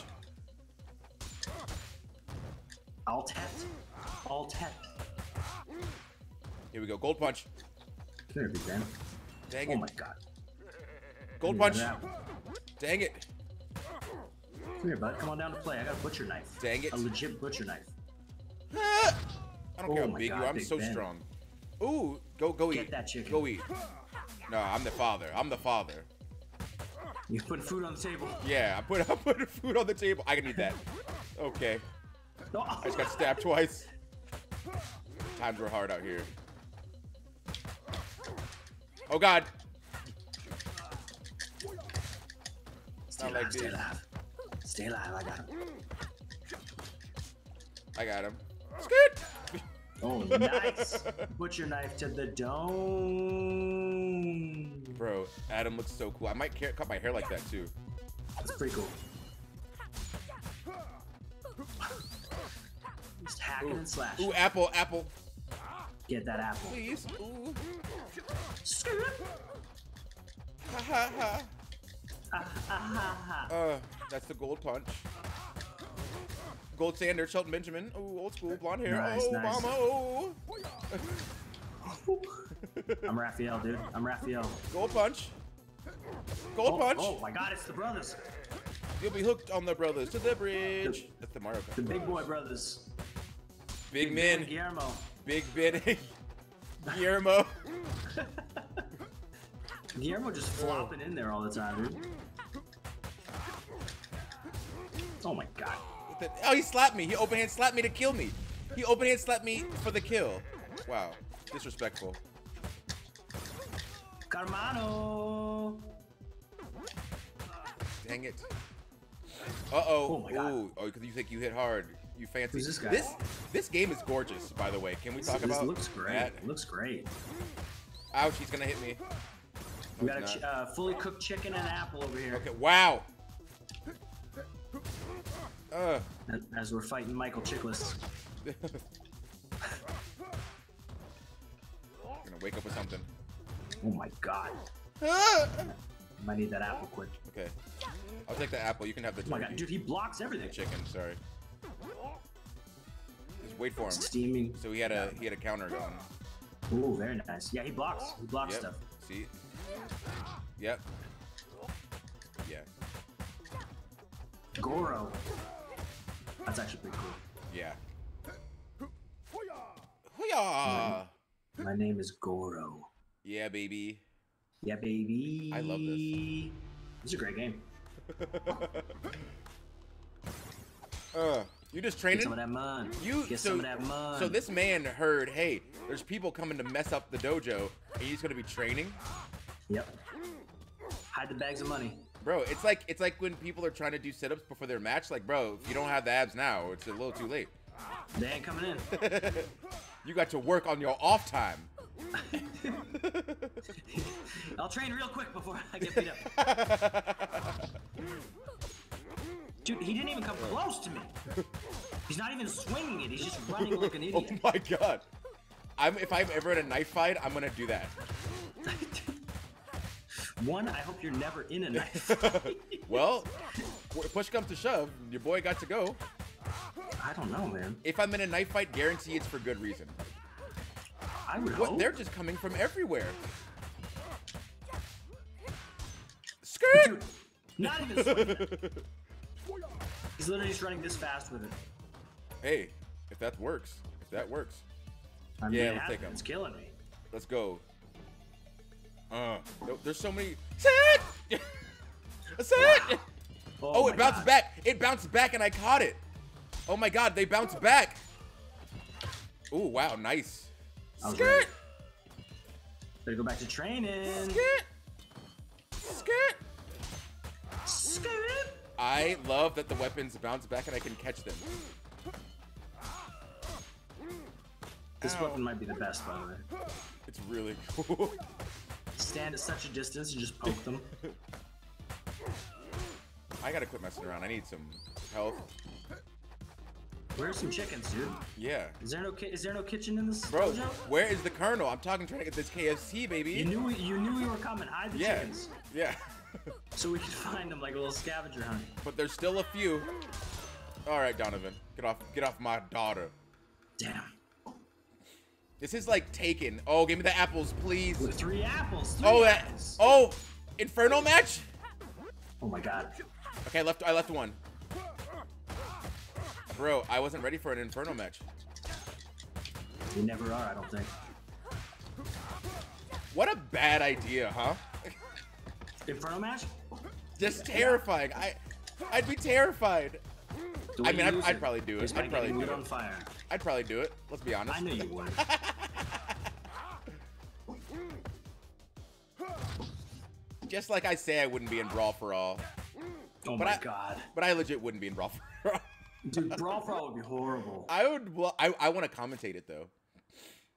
Alt hat. Alt hat. Here we go. Gold punch. Come here, Big Ben. Dang Oh it. my god. Gold Give me punch. that. Dang it. Come here, bud. Come on down to play. I got a butcher knife. Dang it. A legit butcher knife. Ah! I don't care Oh how my big God, you are. I'm Big so Ben. strong. Ooh, go eat. Get that chicken. Go eat. No, I'm the father. I'm the father. You put food on the table. Yeah, I'm putting food on the table. I can eat that. Okay. Oh. I just got stabbed twice. Times were hard out here. Oh God. Stay Not alive, like stay this. alive. Stay alive, I got him. I got him. Scoot. Oh, nice. Butcher knife to the dome. Bro, Adam looks so cool. I might cut my hair like that too. That's pretty cool. Just hacking and slashing. Ooh, apple, apple. Get that apple. Please. Ooh. Skirt. Ha ha ha. Ha. That's the gold punch. Gold standard, Shelton Benjamin. Oh, old school, blonde hair. Nice, oh, nice. Obama. Oh. I'm Raphael, dude. I'm Raphael. Gold punch. Gold punch. Oh my God, it's the brothers. You'll be hooked on the brothers to the bridge. That's the Mario Kart. The big boy brothers. Big Ben men. and Guillermo. Big Ben. Guillermo. Guillermo just flopping in there all the time, dude. Oh my God. Oh, he slapped me. He open hand slapped me to kill me. He open hand slapped me for the kill. Wow. Disrespectful. Carmano. Dang it. Uh-oh. Oh my God. Ooh. Oh, because you think you hit hard. You fancy. Who's this guy? This game is gorgeous, by the way. Can we talk about This looks great. that? It looks great. Ouch, he's gonna hit me. We No, got he's a fully cooked chicken and apple over here. Okay, wow. As we're fighting Michael Chiklis. Gonna wake up with something. Oh my God. Might need that apple quick. Okay. I'll take the apple. You can have the Oh my turkey. God, dude, he blocks everything. Chicken, sorry. Just wait for him. Steaming. So he had a counter going. Ooh, very nice. Yeah, he blocks. He blocks Yep. stuff. See? Yep. Yeah. Goro. That's actually pretty cool. Yeah. Hoo-yah! My name is Goro. Yeah, baby. Yeah, baby. I love this. This is a great game. You just Get training? some of that mun. Get so, some of that mun. So this man heard, hey, there's people coming to mess up the dojo, and he's gonna be training? Yep. Hide the bags of money. Bro, it's like when people are trying to do sit-ups before their match, like, bro, if you don't have the abs now, it's a little too late. They ain't coming in. You got to work on your off time. I'll train real quick before I get beat up. Dude, he didn't even come close to me. He's not even swinging it. He's just running like an Oh idiot. my god. If I'm ever in a knife fight, I'm gonna do that. One, I hope you're never in a knife fight. Well, push comes to shove, your boy got to go. I don't know, man. If I'm in a knife fight, guarantee it's for good reason. I would What? hope. They're just coming from everywhere. Skirt! Dude, not even swinging it. He's literally just running this fast with it. Hey, if that works. If that works. I mean, Yeah, let's take him. It's killing me. Let's go. There's so many. Sit! Sit! Oh, my it bounced God. back. It bounced back and I caught it. Oh my god, they bounced back. Oh, wow, nice. I was Skirt! ready. Better go back to training. Skirt! Skirt! Skirt. I love that the weapons bounce back and I can catch them. This Ow. weapon might be the best, by the way. It's really cool. Stand at such a distance and just poke them. I gotta quit messing around. I need some health. Where's some chickens, dude? Yeah. Is there no kitchen in this Bro, dojo? where is the colonel? I'm trying to get this KFC, baby. You knew we were coming. Hide the Yeah. chickens. Yeah. So we could find them like a little scavenger hunt. But there's still a few. All right, Donovan. Get off my daughter. Damn. This is like Taken. Oh, give me the apples, please. With 3 apples. Oh, Three that. apples. Oh, Inferno match? Oh my god. Okay, I left one. Bro, I wasn't ready for an Inferno match. We never are, I don't think. What a bad idea, huh? Inferno match? Just terrifying. I'd be terrified. The way I mean, you lose I'd probably do it. is by I'd probably getting do lit it. on fire. I'd probably do it. Let's be honest. I knew you would. Just like I say I wouldn't be in Brawl for All. Oh But my god. But I legit wouldn't be in Brawl for All. Dude, Brawl for All would be horrible. I would. Well, I want to commentate it though.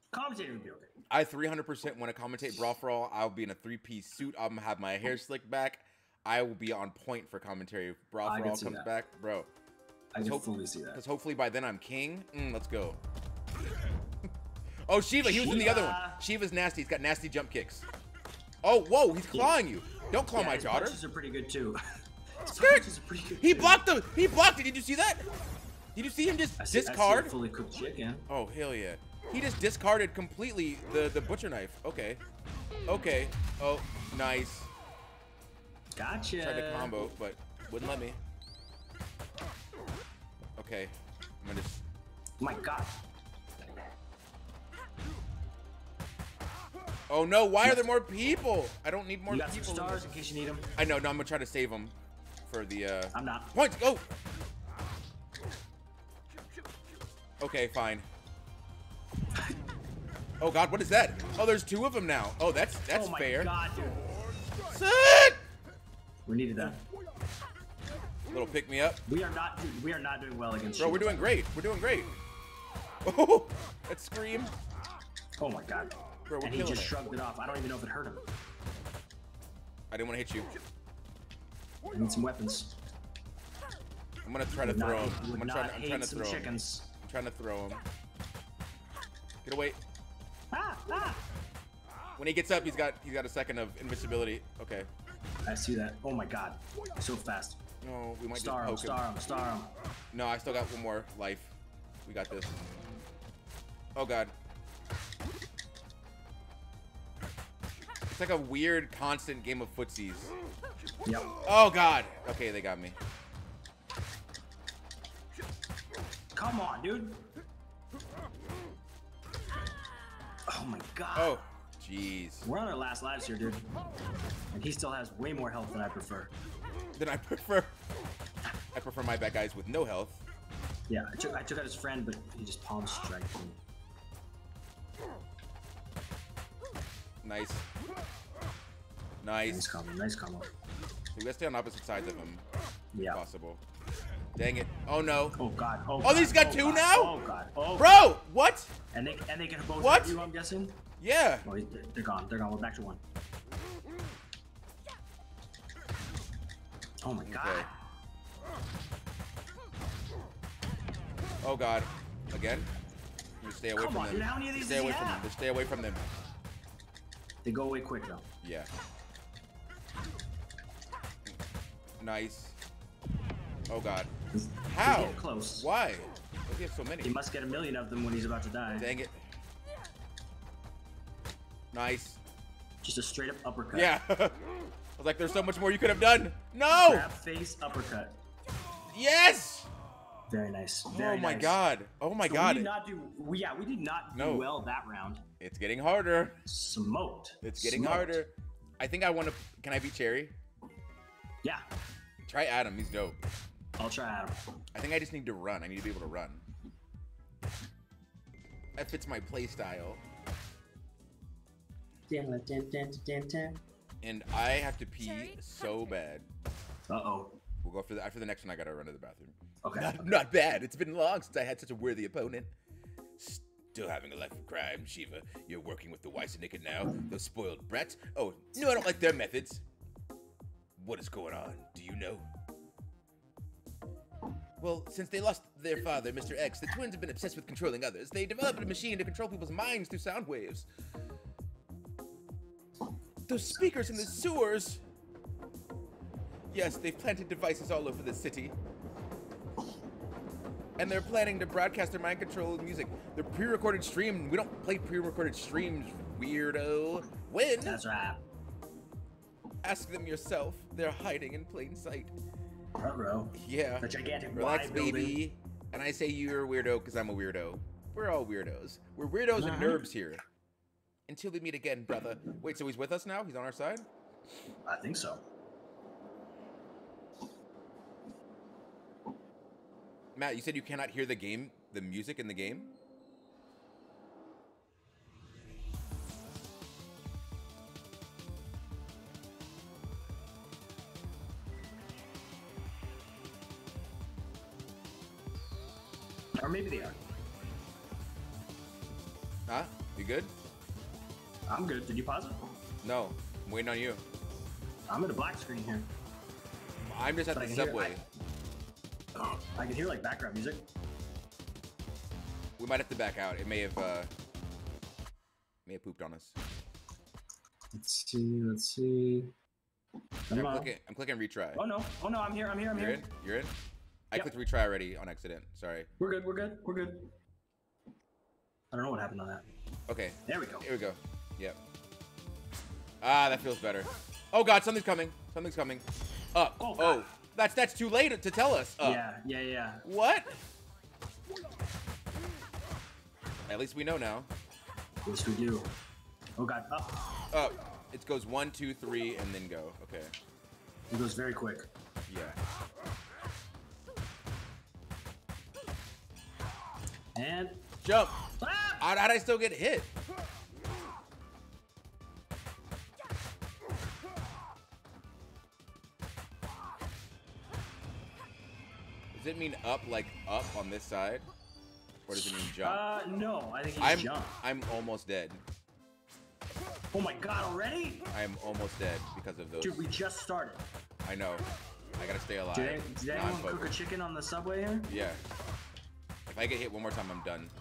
Commentating would be okay. I 300% want to commentate Brawl for All. I'll be in a 3-piece suit. I'm gonna have my hair slicked back. I will be on point for commentary if Brawl for All comes back, bro. I can fully see that. Because hopefully by then I'm king. Let's go. Oh, Shiva, he was in the other one. Shiva's nasty. He's got nasty jump kicks. Oh, whoa, he's clawing you. Don't claw my daughter. His punches are pretty good too. He blocked them. He blocked it. Did you see that? Did you see him just discard? I see a fully cooked chicken. Oh, hell yeah. He just discarded completely the butcher knife. Okay. Okay. Oh, nice. Gotcha. Tried to combo, but wouldn't let me. Okay. I'm gonna just... Oh my god. Oh no, why are there more people? I don't need more people. You got some stars in case you need them. I know, no, I'm gonna try to save them for the, I'm not. Points, go! Okay, fine. Oh god, what is that? Oh, there's 2 of them now. Oh, that's fair. Oh my god, dude. Sit! We needed that. Little pick me up. We are not doing well against Bro, we're doing great. We're doing great. Oh, that scream. Oh my god. Bro, we're and he killing just it. shrugged it off. I don't even know if it hurt him. I didn't want to hit you. I need some weapons. I'm gonna try to throw him. I'm trying to throw him. Chickens. I'm trying to throw him. Get away. Ah! When he gets up, he's got a second of invisibility. Okay. I see that. Oh my god. So fast. No, we might Star just poke him. Star him. No, I still got 1 more life. We got this. Oh god. It's like a weird, constant game of footsies. Yep. Oh god. Okay, they got me. Come on, dude. Oh my god. Oh, jeez. We're on our last lives here, dude. And he still has way more health than I prefer. I prefer my bad guys with no health. Yeah, I took out his friend, but he just palm striked me. Nice. Nice. Nice combo. Nice combo. So we gotta stay on opposite sides of him. Yeah. If possible. Dang it. Oh no. Oh god. Oh, these got 2 now? Oh god. Oh. Bro, what? And they can both What? hurt you, I'm guessing. Yeah. Oh, they're gone. They're gone. We're back to 1. Oh my god. Okay. Oh god. Again? Just stay away Come from on, them. dude, how many of these Stay does he away from them. have? Just stay away from them. They go away quick though. Yeah. Nice. Oh god. He's How? getting close. Why? Why does he have so many? He must get 1,000,000 of them when he's about to die. Dang it. Nice. Just a straight up uppercut. Yeah. I was like, there's so much more you could have done. No! Grab face uppercut. Yes! Very nice. Very Oh my nice. god. Oh my So god. we did not do well that round. It's getting harder. Smoked. It's getting Smoked. harder. I think I want to... Can I beat Cherry? Yeah. Try Adam. He's dope. I'll try Adam. I think I just need to run. I need to be able to run. That fits my play style. And I have to pee so bad. Uh-oh. We'll go after the next one. I gotta run to the bathroom. Okay. Not bad. It's been long since I had such a worthy opponent. Still having a life of crime, Shiva. You're working with the Wysyndicate now. Those spoiled brats. Oh, no, I don't like their methods. What is going on? Do you know? Well, since they lost their father, Mr. X, the twins have been obsessed with controlling others. They developed a machine to control people's minds through sound waves. Those speakers in the sewers! Yes, they've planted devices all over the city. And they're planning to broadcast their mind control music. They're pre-recorded stream. We don't play pre-recorded streams, weirdo. When? That's right. Ask them yourself. They're hiding in plain sight. Bro. Yeah. The gigantic Relax, Y building. baby. And I say you're a weirdo because I'm a weirdo. We're all weirdos. We're weirdos and nerds here. Until we meet again, brother. Wait, so he's with us now? He's on our side? I think so. Matt, you said you cannot hear the game, the music in the game? Or maybe they are. Huh? You good? I'm good. Did you pause it? No, I'm waiting on you. I'm in a black screen here. I'm just at But I the can hear- subway. I can hear like background music. We might have to back out. It may have pooped on us. Let's see. I'm clicking retry. Oh no, I'm here. You're here. in? You're in? I Yep. clicked retry already on accident. Sorry. We're good. I don't know what happened on that. Okay. There we go. Here we go. Yep. Ah, that feels better. Oh god, something's coming. Something's coming. Up. Oh, Oh, God. that's too late to tell us. Up. Yeah. What? At least we know now. Yes, we do. Oh god, up. Up. It goes 1, 2, 3, and then go. Okay. It goes very quick. Yeah. And Jump. ah! How'd I still get hit? Does it mean up like up on this side? Or does it mean jump? No, I think he's jump. I'm almost dead. Oh my god, already? I am almost dead because of those. Dude, we just started. I know. I gotta stay alive. Did anyone cook a chicken on the subway here? Yeah. If I get hit one more time, I'm done.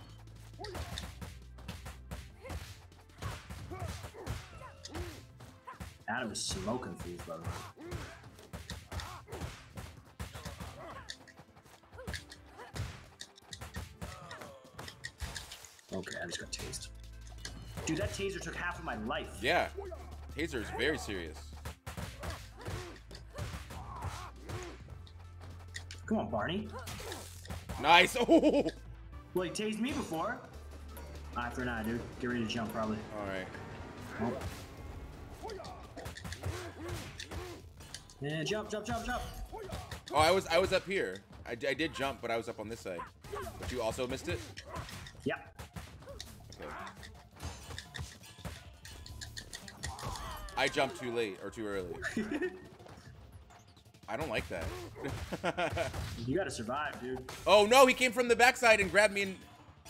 Adam is smoking fools, by the way. Okay, I just got tased. Dude, that taser took half of my life. Yeah. Taser is very serious. Come on, Barney. Nice. Oh. Well, he tased me before. Eye for an eye, dude. Get ready to jump, probably. All right. Oh. And jump. Oh, I was up here. I did jump, but I was up on this side. But you also missed it? Yeah. Okay. I jumped too late or too early. I don't like that. You gotta survive, dude. Oh no, he came from the backside and grabbed me and...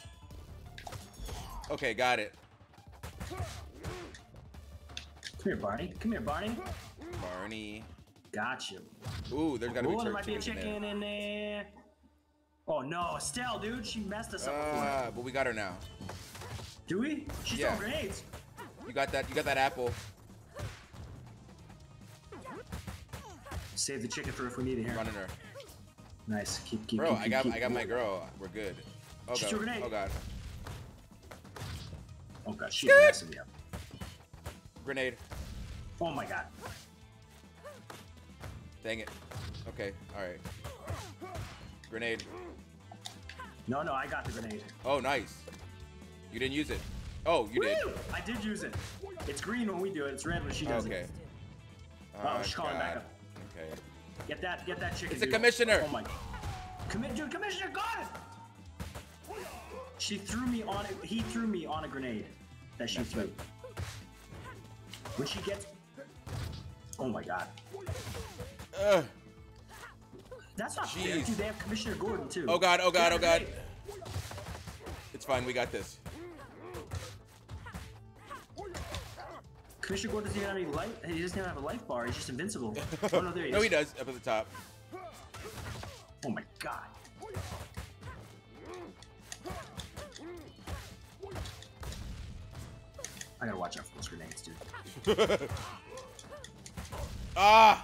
Okay, got it. Come here, Barney. Barney. Got you. Ooh, there's gotta be Ooh, there might be a chickens chicken in there. Oh no, Estelle, dude, she messed us up before. But we got her now. Do we? She's Yeah. throwing grenades. You got that apple. Save the chicken for if we need it here. Running her. Nice. Keep. Bro, keep, I got keep. my girl. We're good. Oh She threw a god. grenade. Oh god. Oh god, she's messing me up. Grenade. Oh my god. Dang it. Okay, alright. Grenade. No, I got the grenade. Oh, nice. You didn't use it. Oh, you did. Woo! I did use it. It's green when we do it. It's red when she does Okay. it. Oh, she's calling back God. up. Okay. Get that chicken. It's a dude. commissioner. Oh my. Dude, commissioner got it. She threw me on it. He threw me on a grenade that she threw. When she gets. Oh my god. Ugh. That's not fair, Jeez. dude. They have Commissioner Gordon too. Oh god, oh god, oh god. Grenade. It's fine, we got this. Commissioner Gordon doesn't even have any life. He doesn't even have a life bar. He's just invincible. Oh no, there he is. No, he does, up at the top. Oh my god. I gotta watch out for those grenades, dude. Ah!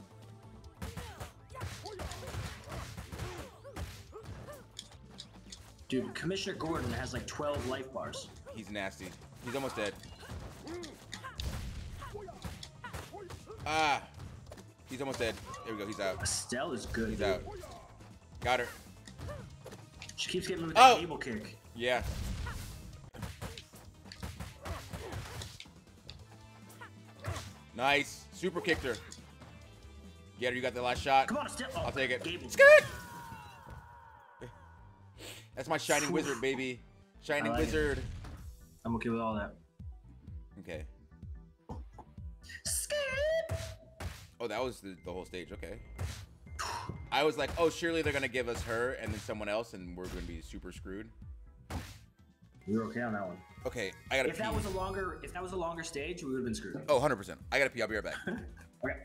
Dude, Commissioner Gordon has like 12 life bars. He's nasty. He's almost dead. Ah! He's almost dead. There we go, he's out. Estelle is good, He's dude. out. Got her. She keeps getting me with that Oh! cable kick. Yeah. Nice. Super kicked her. Get her, you got the last shot. Come on, Estelle. Oh, I'll take it. Gable. It's good! That's my Shining Wizard, baby. Shining I like it. Wizard. I'm okay with all that. Okay. Skip. Oh, that was the whole stage. Okay. I was like, oh, surely they're going to give us her and then someone else and we're going to be super screwed. We were okay on that one. Okay, I gotta pee. If that was a longer stage, we would have been screwed. Oh, 100%. I gotta pee. I'll be right back. Okay.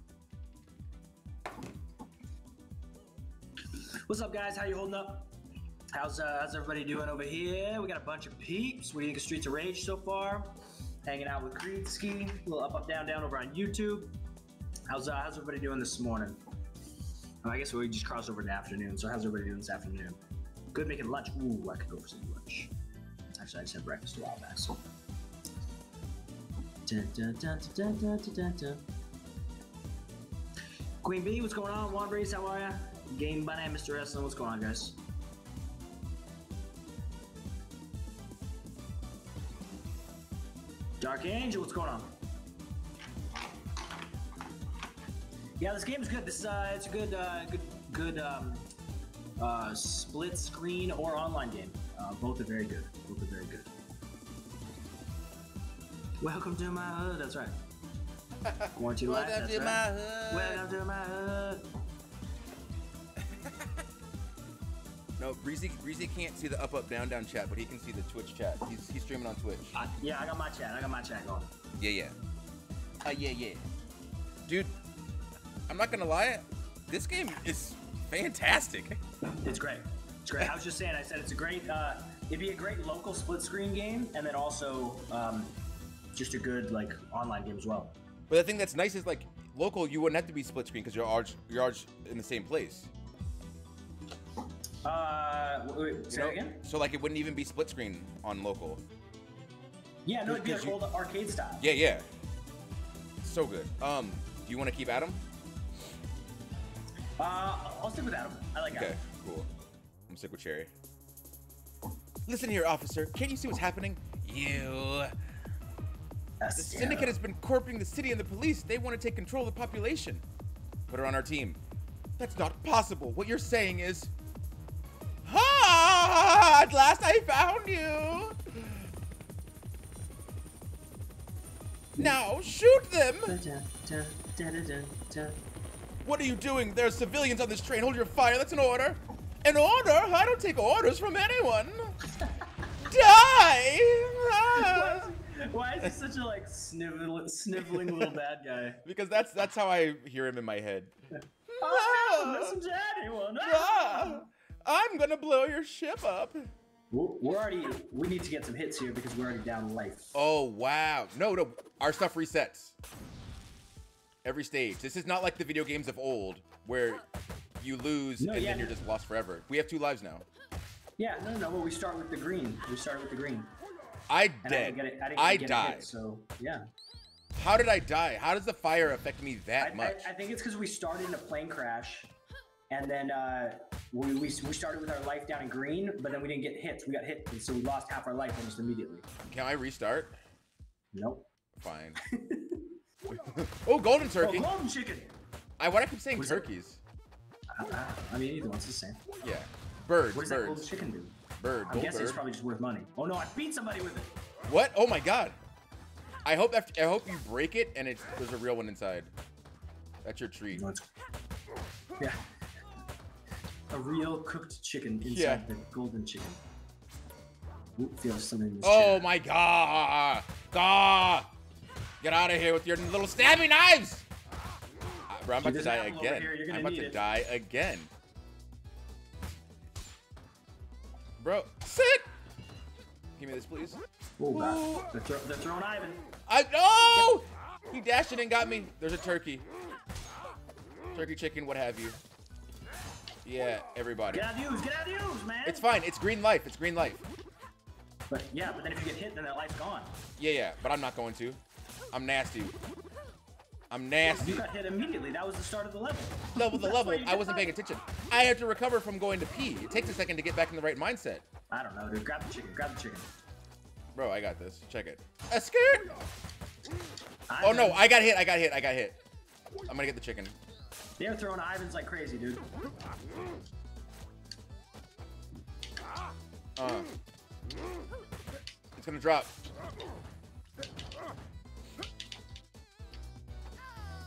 What's up, guys? How you holding up? How's everybody doing over here? We got a bunch of peeps. What do you think of Streets of Rage so far? Hanging out with Greedsky. A little up, down, down over on YouTube. How's everybody doing this morning? Oh, I guess we just crossed over to afternoon. So how's everybody doing this afternoon? Good making lunch. Ooh, I could go for some lunch. Actually, I just had breakfast a while back. So. Dun, dun, dun, dun, dun, dun, dun, dun. Queen B, what's going on? Juan Breeze, how are ya? Game Bunny, Mr. Wrestling, what's going on, guys? Dark Angel, what's going on? Yeah, this game is good. This is it's a good split screen or online game. Both are very good. Both are very good. Welcome to my hood. That's right. Quarantine life. That's right. Welcome to my hood. No, Breezy can't see the up, down, down chat, but he can see the Twitch chat. He's streaming on Twitch. Yeah, I got my chat going. Yeah. Yeah. Dude, I'm not gonna lie, this game is fantastic. It's great. It's great. I was just saying, I said it's a great, it'd be a great local split screen game, and then also just a good like online game as well. But the thing that's nice is like local, you wouldn't have to be split screen because you're all in the same place. Wait, say that again? So like it wouldn't even be split screen on local. Yeah, no, it'd be like old arcade style. Yeah. So good. Do you want to keep Adam? I'll stick with Adam. I like Adam. Okay, cool. I'm sick with Cherry. Listen here, officer. Can't you see what's happening? The Syndicate has been corrupting the city and the police. They want to take control of the population. Put her on our team. That's not possible. What you're saying is... At last I found you! Now shoot them! What are you doing? There are civilians on this train. Hold your fire. That's an order. An order? I don't take orders from anyone. Die! Why is he such a like sniveling little bad guy? Because that's how I hear him in my head. Listen to anyone. I'm gonna blow your ship up. We need to get some hits here because we're already down life. Oh wow. No, our stuff resets. Every stage. This is not like the video games of old where you lose then you're just lost forever. We have 2 lives now. Yeah, no, well, we start with the green. We started with the green. I died. So, yeah. How did I die? How does the fire affect me that much? I think it's because we started in a plane crash, and then we started with our life down in green, but then we didn't get hits. We got hit, and so we lost half our life almost immediately. Can I restart? Nope. Fine. Oh, golden turkey. Oh, golden chicken. Why do I keep saying turkeys? I mean, either one's the same. Yeah. Birds. What does that golden chicken do? I'm guessing it's probably just worth money. Oh no, I beat somebody with it. What? Oh my god. I hope you break it and there's a real one inside. That's your treat. Yeah. A real cooked chicken inside the golden chicken. Ooh, feels something in this chair. My god. God. Get out of here with your little stabby knives. Bro, I'm about to die again. I'm about to die again. Bro, sit! Give me this, please. Oh, God. They're throwing Ivan. No! He dashed it and got me. There's a turkey. Turkey, chicken, what have you. Yeah, everybody. Get out of use, man. It's fine. It's green life. It's green life. But yeah, but then if you get hit, then that life's gone. Yeah, but I'm not going to. I'm nasty. I'm nasty. You got hit immediately. That was the start of the level. Level. I wasn't paying attention. I had to recover from going to pee. It takes a second to get back in the right mindset. I don't know, dude. Grab the chicken. Bro, I got this. Check it. A skirt. Oh no, I got hit. I'm gonna get the chicken. They're throwing Ivans like crazy, dude. It's gonna drop.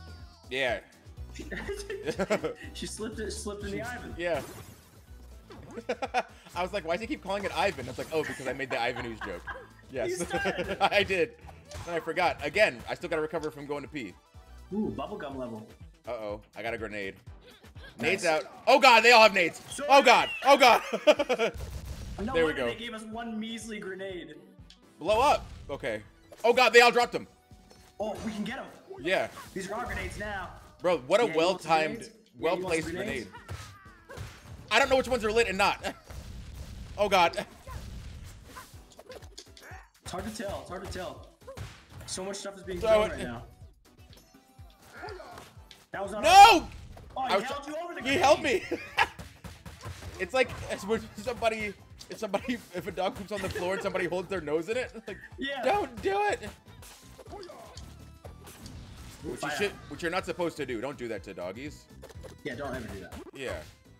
Yeah. She slipped in the Ivan. Yeah. I was like, why does he keep calling it Ivan? I was like, oh, because I made the Ivan Ooze joke. Yes. You started it. I did. And I forgot. Again, I still gotta recover from going to pee. Ooh, bubblegum level. Uh-oh. I got a grenade. Nice. Nades out. Oh, God. They all have nades. Oh, God. Oh, God. No There we wonder go. they gave us one measly grenade. Blow up. Okay. Oh, God. They all dropped them. Oh, we can get them. Yeah. These are our grenades now. Bro, what a Yeah, you want some well-timed, grenades? Yeah, you want some well-placed grenades? grenade. I don't know which ones are lit and not. Oh, God. It's hard to tell. It's hard to tell. So much stuff is being Throw thrown it. right now. That was not. No! Oh, he I was held you over the He grenade. helped me. It's like when if a dog poops on the floor and somebody holds their nose in it. Like, Yeah. don't do it. Fire. Which you're not supposed to do. Don't do that to doggies. Yeah, don't ever do that. Yeah.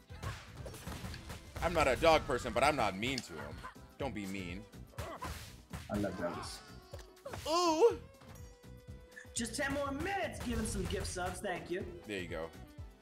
I'm not a dog person, but I'm not mean to him. Don't be mean. I love those. Ooh. Just 10 more minutes. Giving some gift subs. Thank you. There you go.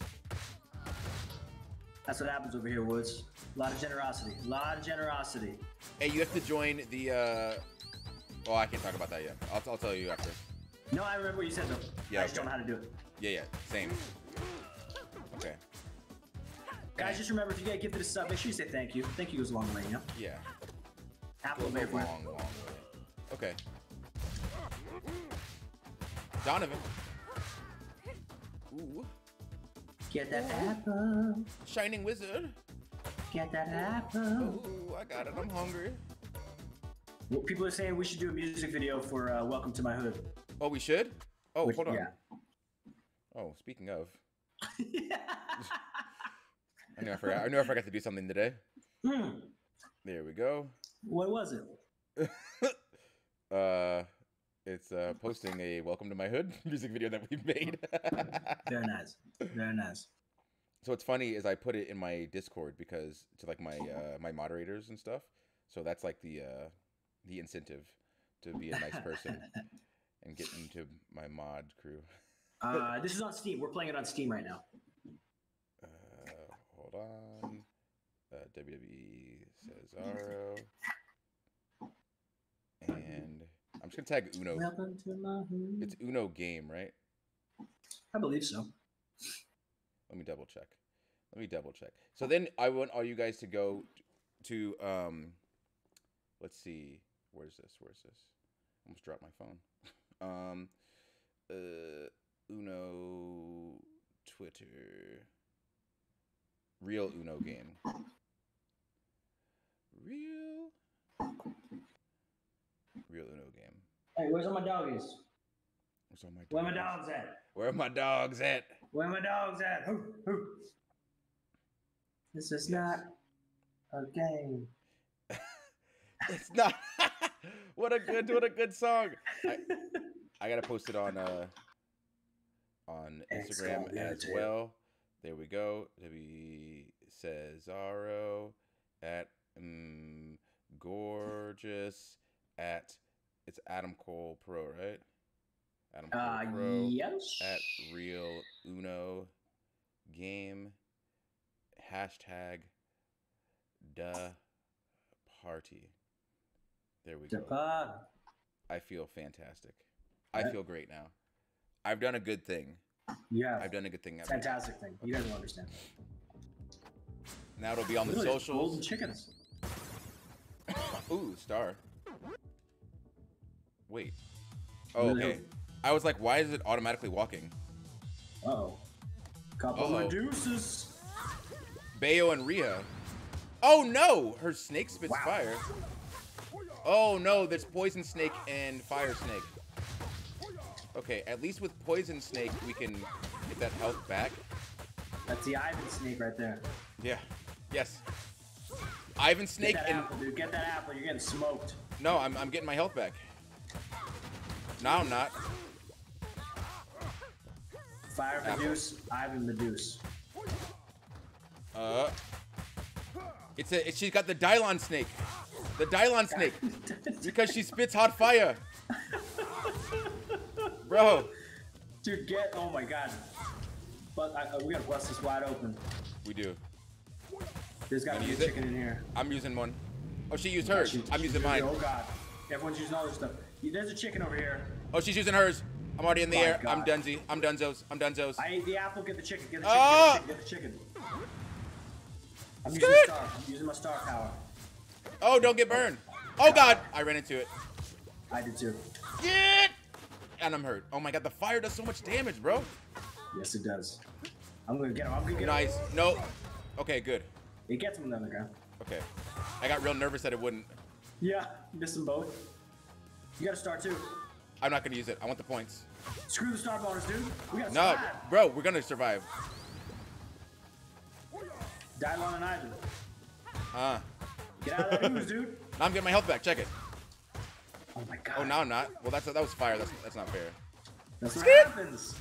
That's what happens over here, Woods. A lot of generosity. A lot of generosity. Hey, you have to join the. Oh, I can't talk about that yet. I'll tell you after. No, I remember what you said though. Yeah, I just okay. don't know how to do it. Yeah. Same. Okay. Guys, just remember if you get gifted a sub, make sure you say thank you. Thank you goes a long way, you know? Yeah. Apple Goes a Maple. long way. Okay. Donovan. Ooh. Get that apple. Shining Wizard. Get that apple. Ooh, I got it. I'm hungry. Well, people are saying we should do a music video for Welcome to My Hood. Oh, we should? Oh, hold on. Yeah. Oh, speaking of. I knew I forgot to do something today. There we go. What was it? It's posting a Welcome to My Hood music video that we made. Very nice. Very nice. So what's funny is I put it in my Discord because to like my my moderators and stuff. So that's like the incentive to be a nice person and get into my mod crew. This is on Steam. We're playing it on Steam right now. Hold on. WWE Cesaro. And I'm just gonna tag Uno. Welcome to my hood. It's Uno game, right? I believe so. Let me double check. So then I want all you guys to go to let's see. Where's this? Almost dropped my phone. Uno Twitter. Real Uno game. Real Uno game. Hey, where's all my doggies? Where's all my Where my dogs? dogs at? Where are my dogs at? Where my dogs at? Hoo, hoo. This is not a game. It's not. What a good song. I gotta post it on Instagram as well. There we go. W Cesaro at gorgeous at it's Adam Cole Pro, right? Adam Cole Pro Yes. at Real Uno game hashtag da party. There we go. I feel fantastic. I feel great now. I've done a good thing. Yeah. I've done a good thing. Fantastic thing. You guys will understand. Now it'll be on the Really? socials. Golden chickens. Ooh, star. Wait. Oh, Really? okay. I was like, why is it automatically walking? Uh-oh. Couple Uh-oh. Medusas. Bayo and Rhea. Oh no! Her snake spits Wow. fire. Oh no, there's poison snake and fire snake. Okay, at least with poison snake we can get that health back. That's the Ivan snake right there. Yeah. Yes. Ivan Get snake that and apple, dude. Get that apple. You're getting smoked. no, I'm getting my health back. No, I'm not. Fire Medusa, Ivan Medusa. She's got the Dylon snake. The Dylon snake. Because she spits hot fire. Bro. Dude, oh my god. But we gotta bust this wide open. We do. There's got to be a use it? chicken in here. I'm using one. Oh, she used hers. I'm using mine. Oh god. Everyone's using all their stuff. There's a chicken over here. Oh, she's using hers. I'm already in the air. God. I'm Dunzy. I'm Dunzos. I'm Dunzos. I ate the apple. Get the chicken. Get the chicken. Oh! Get the chicken. I'm using star. I'm using my star power. Oh, don't get burned. Oh god, I ran into it. I did too. Get! And I'm hurt. Oh my god, the fire does so much damage, bro. Yes, it does. I'm gonna get him. I'm gonna get him. Nice. No. Okay, good. It gets him on the other ground. Okay. I got real nervous that it wouldn't. Yeah, miss them both. You got a star too. I'm not gonna use it. I want the points. Screw the star bonus, dude. We got No, bro, we're gonna survive. Dylon and Ivan. Get out of that ooze, dude. Now I'm getting my health back. Check it. Oh my god. Oh, now I'm not. Well, that was fire. That's not fair. That's what happens.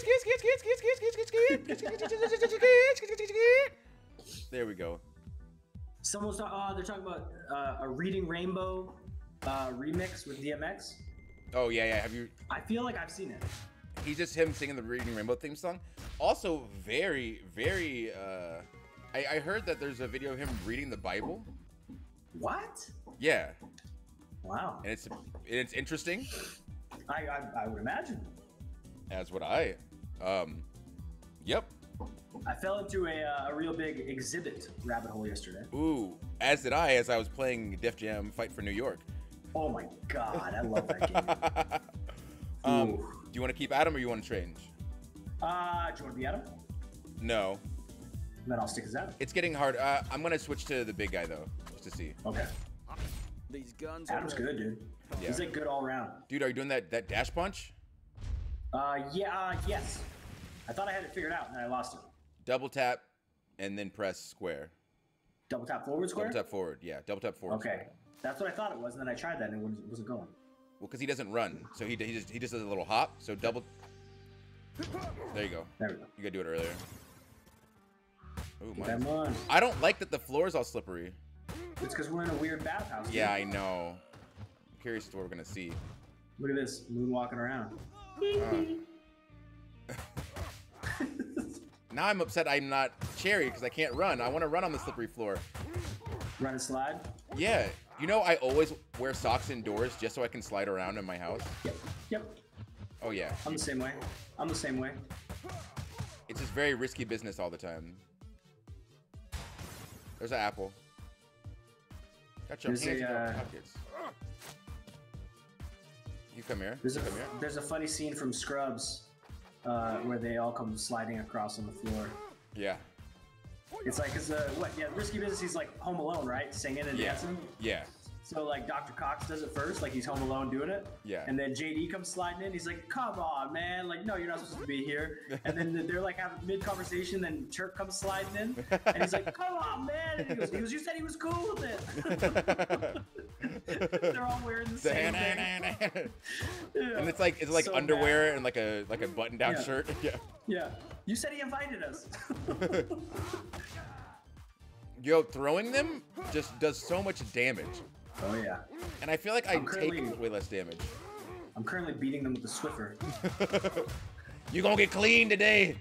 There we go. Someone's they're talking about a Reading Rainbow remix with DMX. Oh yeah, yeah. Have you? I feel like I've seen it. He's just him singing the Reading Rainbow theme song. Also, very, very. I heard that there's a video of him reading the Bible. What? Yeah. Wow. And it's interesting. I would imagine. As would I. Yep. I fell into a real big exhibit rabbit hole yesterday. Ooh, as did I, as I was playing Def Jam Fight for New York. Oh my god, I love that game. Do you want to keep Adam or you want to change? Do you want to be Adam? No. Then I'll stick as Adam. It's getting hard. I'm gonna switch to the big guy though, just to see. Okay. These guns Adam's good, dude. Yeah. He's like good all around. Dude, are you doing that dash punch? Yes. I thought I had it figured out and then I lost it. Double tap, and then press square. Double tap forward square? Double tap forward, yeah. Double tap forward. Okay. Square. That's what I thought it was, and then I tried that and it wasn't going. Well, because he doesn't run, so he just does a little hop. So double. There you go. There we go. You gotta do it earlier. Ooh, Get that on. I don't like that the floor is all slippery. It's because we're in a weird bathhouse. Yeah, I know. I'm curious to what we're gonna see. Look at this, moonwalking around. Now I'm upset I'm not Cherry because I can't run. I want to run on the slippery floor. Run and slide? Yeah. You know, I always wear socks indoors just so I can slide around in my house. Yep. Oh, yeah. I'm the same way. It's just very risky business all the time. There's an apple. Got your hands in your pockets. You come here. There's a funny scene from Scrubs where they all come sliding across on the floor. Yeah. It's like, risky business, he's like Home Alone, right? Singing and dancing? Yeah. So like Dr. Cox does it first, like he's Home Alone doing it. Yeah. And then JD comes sliding in, he's like, come on, man. Like, no, you're not supposed to be here. And then they're like having mid-conversation, then Turk comes sliding in, and he's like, come on, man. And he goes, you said he was cool with it. They're all wearing the same thing. Yeah. And it's like so underwear bad. And like a button-down shirt. Yeah. Yeah. You said he invited us. Yo, throwing them just does so much damage. Oh yeah. And I feel like I take way less damage. I'm currently beating them with the Swiffer. You gonna get clean today.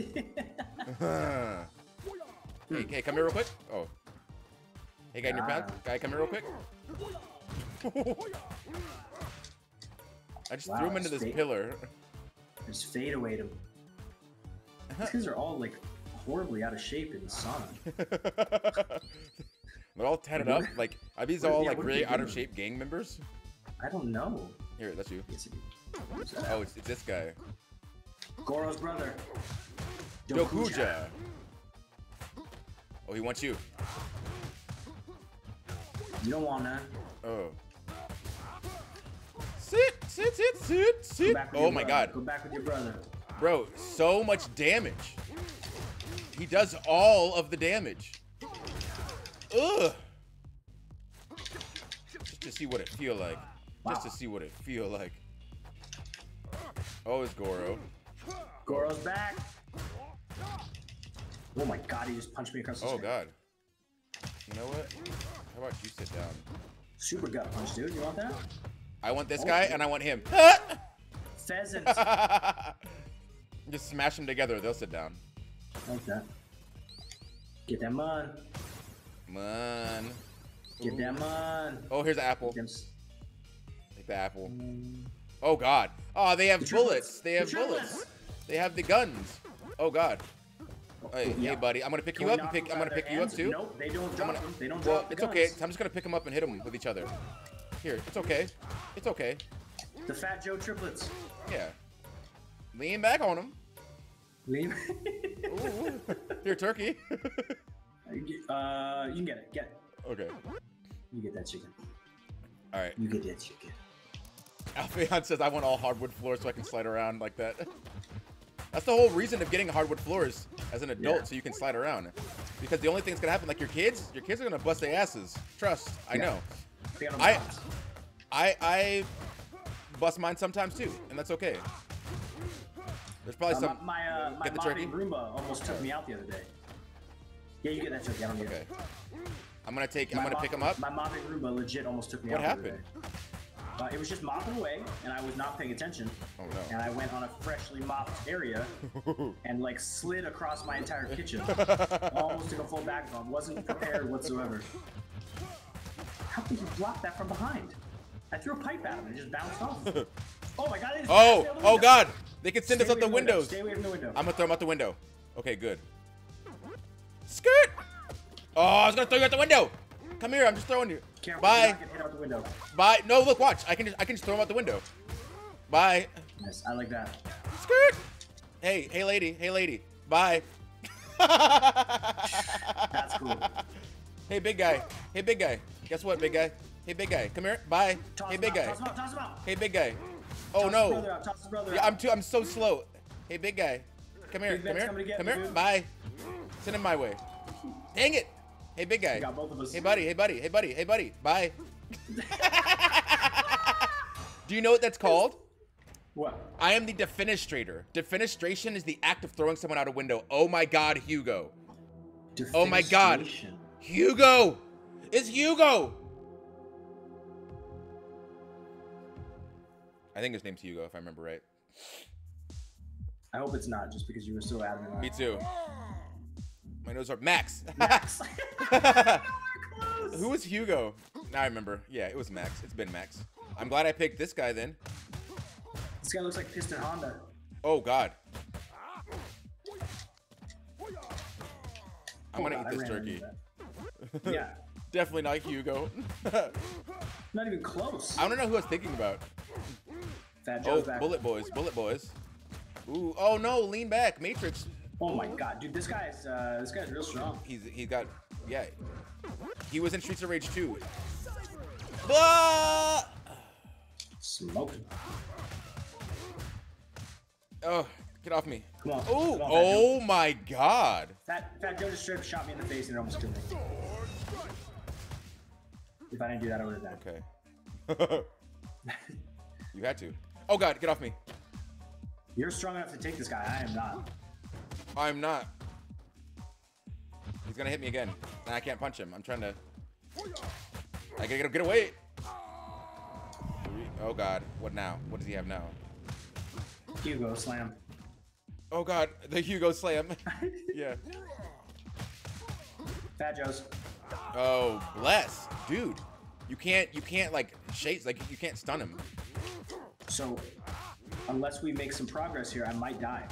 Hey, come here real quick. Oh. Hey, guy in your path. Guy, come here real quick. I just threw him into this pillar. Just fade away him. These guys are all like horribly out of shape in the sauna. They're all tatted up. Like, are these all like really out of shape gang members? I don't know. Here, that's you. Oh, it's this guy. Goro's brother. Dokuja. Oh, he wants you. You don't want that. Oh. Sit. Oh my god. Go back with your brother. Bro, so much damage. He does all of the damage. Ugh. Just to see what it feel like. Wow. Just to see what it feel like. Oh, it's Goro. Goro's back. Oh my god, he just punched me across the screen. Oh god. You know what? How about you sit down? Super gut punch, dude. You want that? I want this guy and I want him. Pheasant. Just smash them together. They'll sit down. Like that. Get them on. Come on. Get them on. Oh, here's an apple. Get them Take the apple. Oh God. Oh, they have The bullets. triplets. They have The bullets. triplets. They have the guns. Oh God. Hey, Yeah. hey, buddy. I'm gonna pick Can you we up and knock pick. them I'm out gonna of pick their you up hands? too. Nope, they don't I'm drop gonna, them. They don't well, drop the it's okay. guns. I'm just gonna pick them up and hit them with each other. Here, it's okay. It's okay. The Fat Joe triplets. Yeah. Lean back on them. Leave. Ooh. Here, turkey. You can get it. Get it. Okay. You get that chicken. All right. You get that chicken. Alphaeon says I want all hardwood floors so I can slide around like that. That's the whole reason of getting hardwood floors as an adult, Yeah. so you can slide around. Because the only thing that's gonna happen, like your kids are gonna bust their asses. Trust, I Yeah. know. They got no I- bombs. I bust mine sometimes too, and that's okay. There's probably some. My Get the turkey? mopping Roomba almost took me out the other day. Yeah, you get that turkey. I don't need Okay. it. I'm gonna pick them up. My mopping Roomba legit almost took me What out the happened? other day. It was just mopping away, and I was not paying attention. Oh And no. I went on a freshly mopped area and like slid across my entire kitchen. Almost took a full back bump. Wasn't prepared whatsoever. How could you block that from behind? I threw a pipe at him and it just bounced off. Oh my god! They just passed me out the Oh window. God! They can send Stay us out away the from window. windows. Stay away from the window. I'm gonna throw them out the window. Okay, good. Skirt! Oh, I was gonna throw you out the window. Come here, I'm just throwing you. Careful, Bye. you're not getting hit out the window. Bye. No, look, watch. I can just throw them out the window. Bye. Yes, I like that. Skirt. Hey lady. Hey lady. Bye. That's cool. Hey big guy. Hey big guy. Guess what, big guy? Hey big guy. Come here. Bye. Toss Hey him big out, guy. Toss him out. Toss him out. Hey big guy. Oh Toss his brother no. out, toss his brother Yeah, out. I'm so slow. Hey big guy. Come here. Big Come Ben's here. coming to get Come me, here. dude. Bye. Send him my way. Dang it. Hey big guy. You got both of us. Hey buddy. Hey buddy. Hey buddy. Hey buddy. Bye. Do you know what that's called? What? I am the defenestrator. Defenestration is the act of throwing someone out a window. Oh my God, Hugo. Oh my God. Defenestration. Hugo! It's Hugo! I think his name's Hugo, if I remember right. I hope it's not, just because you were so adamant. Me too. My nose are Max. Max. Who was Hugo? Now I remember. Yeah, it was Max. It's been Max. I'm glad I picked this guy then. This guy looks like Piston Honda. Oh God. I'm Oh, gonna God, eat I this ran turkey. into that. Yeah, Definitely not Hugo. not even close. I don't know who I was thinking about. Fat Oh, Joe's back. Bullet Boys. Ooh, oh no, lean back. Matrix. Oh my God, dude, this guy's real strong. He's got, yeah. He was in Streets of Rage 2. Blah! Smoking. Oh, get off me. Come on. Oh, Come on, oh my God. Fat Joe just straight up shot me in the face and it almost killed me. If I didn't do that, I would have died. Okay. You had to. Oh God, get off me. You're strong enough to take this guy. I am not. I'm not. He's gonna hit me again. And I can't punch him. I'm trying to. I gotta get away. Oh God, what now? What does he have now? Hugo, slam. Oh God, the Hugo slam. Yeah. Fat Joe's. Oh, bless, dude. You can't like shake, like you can't stun him. So, unless we make some progress here, I might die.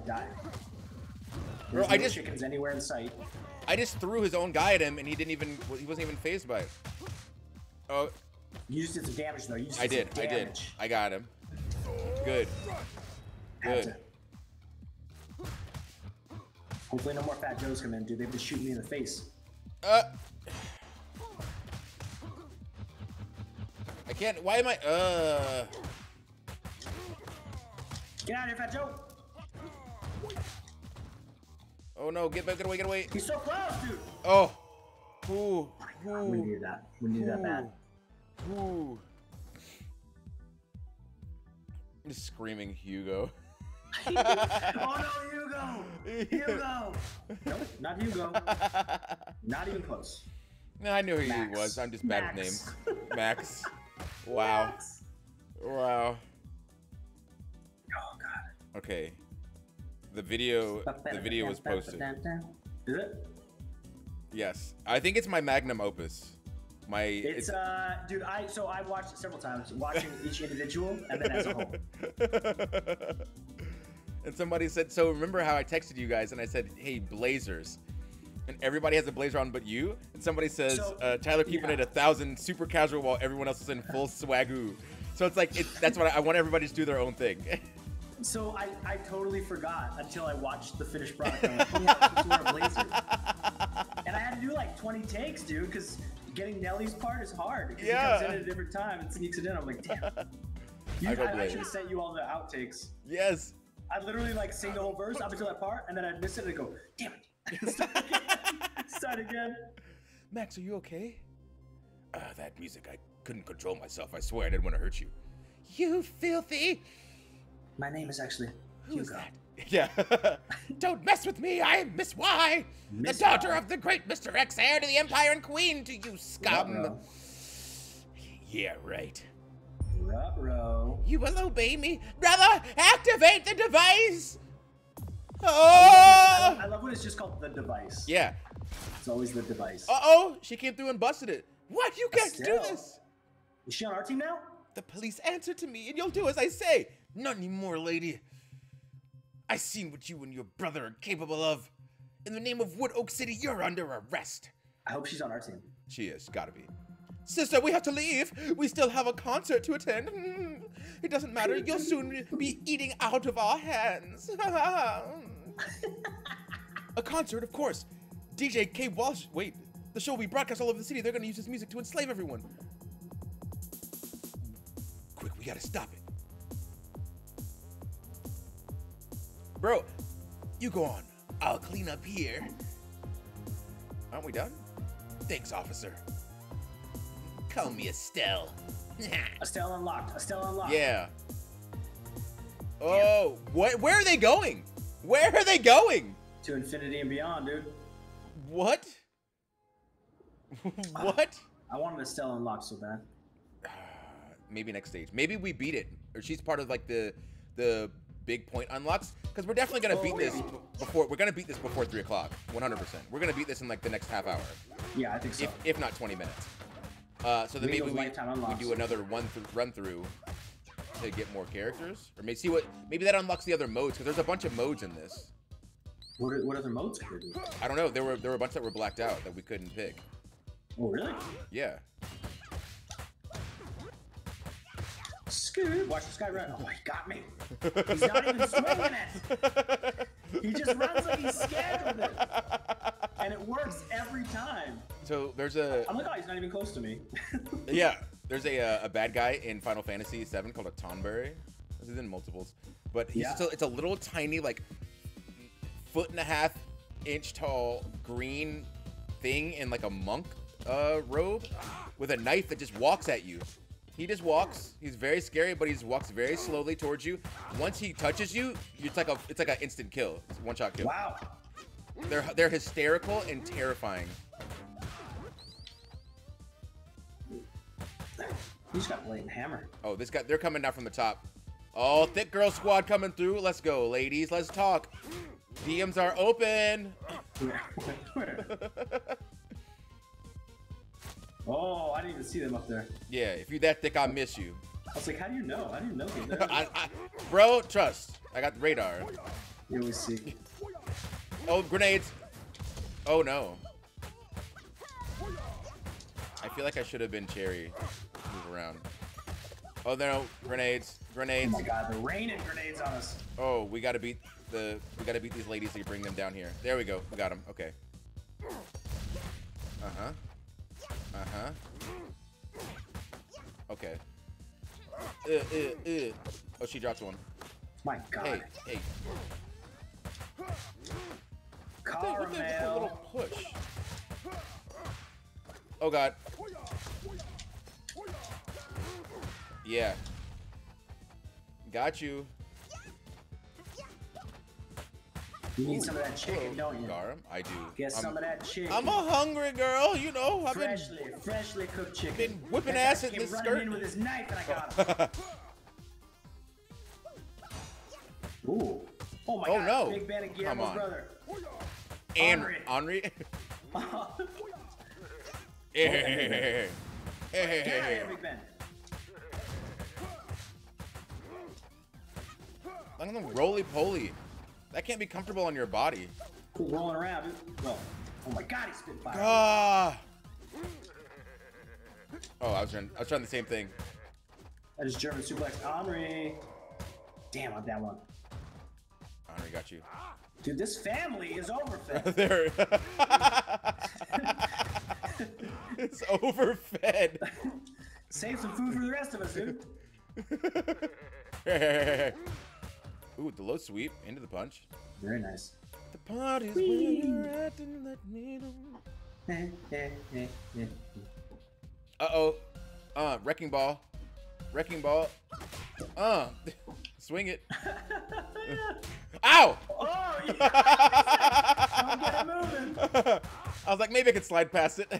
Bro, There's no chickens anywhere in sight. I just threw his own guy at him and he wasn't even phased by it. Oh, You just did some damage though. You just I did. did. Some damage. I got him. Good. Had Good. to. Hopefully no more Fat Joes come in, dude. They've been shooting me in the face. I can't. Why am I? Get out of here, Fat Joe! Oh no! Get back! Get away! Get away! He's so close, dude! Oh. Ooh. We needed that. We needed that bad. Ooh. I'm just screaming Hugo. Oh no, Hugo! Hugo! Nope, not Hugo. Not even close. No, I knew who Max. he was. I'm just bad with Max. names. Max. Wow. Max. Wow. Oh god. Okay. The video was posted. Is it? Yes, I think it's my magnum opus. It's dude, I watched it several times, watching each individual and then as a whole. And somebody said, so remember how I texted you guys and I said, hey, blazers. And everybody has a blazer on but you. And somebody says, Tyler keeping it 1,000 super casual while everyone else is in full swagoo. So it's like, that's what I want everybody to do their own thing. So I totally forgot until I watched the finished product. I'm like, oh yeah, I'm supposed to wear a blazer. And I had to do like 20 takes, dude, because getting Nelly's part is hard. Because he comes in at a different time and sneaks it in. I'm like, damn. I should have sent you all the outtakes. Yes. I'd literally like sing the whole verse up until that part, and then I'd miss it and I'd go, damn it. Start again. Max, are you okay? That music, I couldn't control myself. I swear I didn't want to hurt you. You filthy. My name is actually Hugo. Who's that? Yeah. Don't mess with me. I am Miss Y, the daughter of the great Mr. X, heir to the Empire and queen to you scum. Yeah, right. Ruh-roh. You will obey me. Brother, activate the device. Oh! I love when it's just called the device. Yeah. It's always the device. Uh-oh, she came through and busted it. What? You can't do this. Is she on our team now? The police answer to me, and you'll do as I say. Not anymore, lady. I seen what you and your brother are capable of. In the name of Wood Oak City, you're under arrest. I hope she's on our team. She is, gotta be. Sister, we have to leave. We still have a concert to attend. It doesn't matter. You'll soon be eating out of our hands. A concert, of course. DJ K. Walsh. Wait, the show will be broadcast all over the city. They're gonna use this music to enslave everyone. Quick, we gotta stop it. Bro, you go on. I'll clean up here. Aren't we done? Thanks, officer. Call me Estelle. Estelle unlocked. Estelle unlocked. Yeah. Oh, what? Where are they going? Where are they going? To infinity and beyond, dude. What? What? I want an Estelle unlocked so bad. Maybe next stage. Maybe we beat it, or she's part of like the big point unlocks. Because we're definitely gonna beat this before. We're gonna beat this before 3 o'clock. 100%. We're gonna beat this in like the next half hour. Yeah, I think so. If not 20 minutes. So then maybe we do another run through to get more characters, or maybe see what. Maybe that unlocks the other modes, because there's a bunch of modes in this. What other modes could there be? I don't know. There were a bunch that were blacked out that we couldn't pick. Oh really? Yeah. Scoot. Watch this guy run. Oh, he got me. He's not even swinging it. He just runs like he's scared of it. And it works every time. So there's a... I'm like, oh, he's not even close to me. Yeah. There's a bad guy in Final Fantasy VII called a Tonberry. This is in multiples. But he's still... It's a little tiny, like, 1.5 inch tall green thing in, like, a monk robe with a knife that just walks at you. He just walks. He's very scary, but he just walks very slowly towards you. Once he touches you, it's like an instant kill. It's a one-shot kill. Wow. They're hysterical and terrifying. He's got blatant hammer. Oh, this guy, they're coming down from the top. Oh, thick girl squad coming through. Let's go, ladies. Let's talk. DMs are open. Oh, I didn't even see them up there. Yeah, if you that thick, I miss you. I was like, how do you know? How do you know he's there? Bro, trust. I got the radar. Here we see. Oh, grenades. Oh, no. I feel like I should have been Cherry. Move around. Oh, no. Grenades. Grenades. Oh, my God. They're raining grenades on us. Oh, we got to beat these ladies to bring them down here. There we go. We got them. Okay. Uh-huh. Uh-huh. Okay. Oh, she dropped one. My God. Hey. Caramel. Look at a little push. Oh, God. Yeah. Got you. You need some of that chicken, don't you? Garam, I do. Get some of that chicken. I'm a hungry girl, you know. I've freshly cooked chicken. Been whipping ass in this skirt. In with his knife and I got him. Ooh. Oh my God. No. Big Ben and Guillermo's brother. Henry. Get out of here, Big Ben. Look at them roly-poly. That can't be comfortable on your body. Cool rolling around, dude. Well, oh my God, he's spitting fire. Ah. Oh, I was trying the same thing. That is German suplex. Henry. Damn, I'm down one. Henry got you. Dude, this family is overfed. There. It's overfed. Save some food for the rest of us, dude. Ooh, the low sweep into the punch. Very nice. The party's where you're at and let me know. Uh-oh. Wrecking ball. Wrecking ball. Swing it. Ow! Oh, yeah! Don't get it moving. I was like, maybe I could slide past it.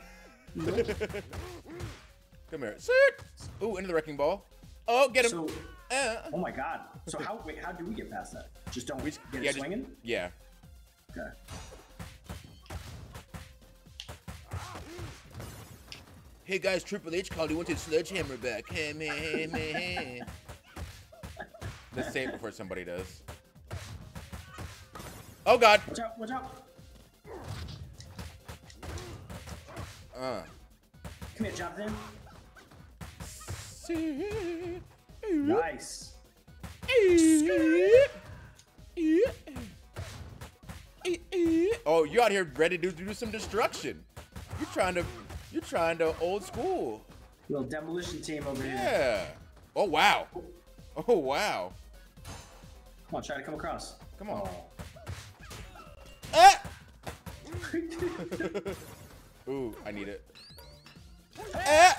Come here. Sit. Ooh, into the wrecking ball. Oh, get him. So, oh my God. So how do we get past that? Just don't get it swinging? Yeah. Okay. Hey guys, Triple H called. He wanted Sledgehammer back. Hey, man. Let's say it before somebody does. Oh God. Watch out, watch out. Come here, Jonathan. Nice. Oh, you out here ready to do some destruction. You're trying to old school. Little demolition team over here. Yeah. Oh wow. Oh wow. Come on, try to come across. Come on. Oh. Ah! Ooh, I need it. Ah!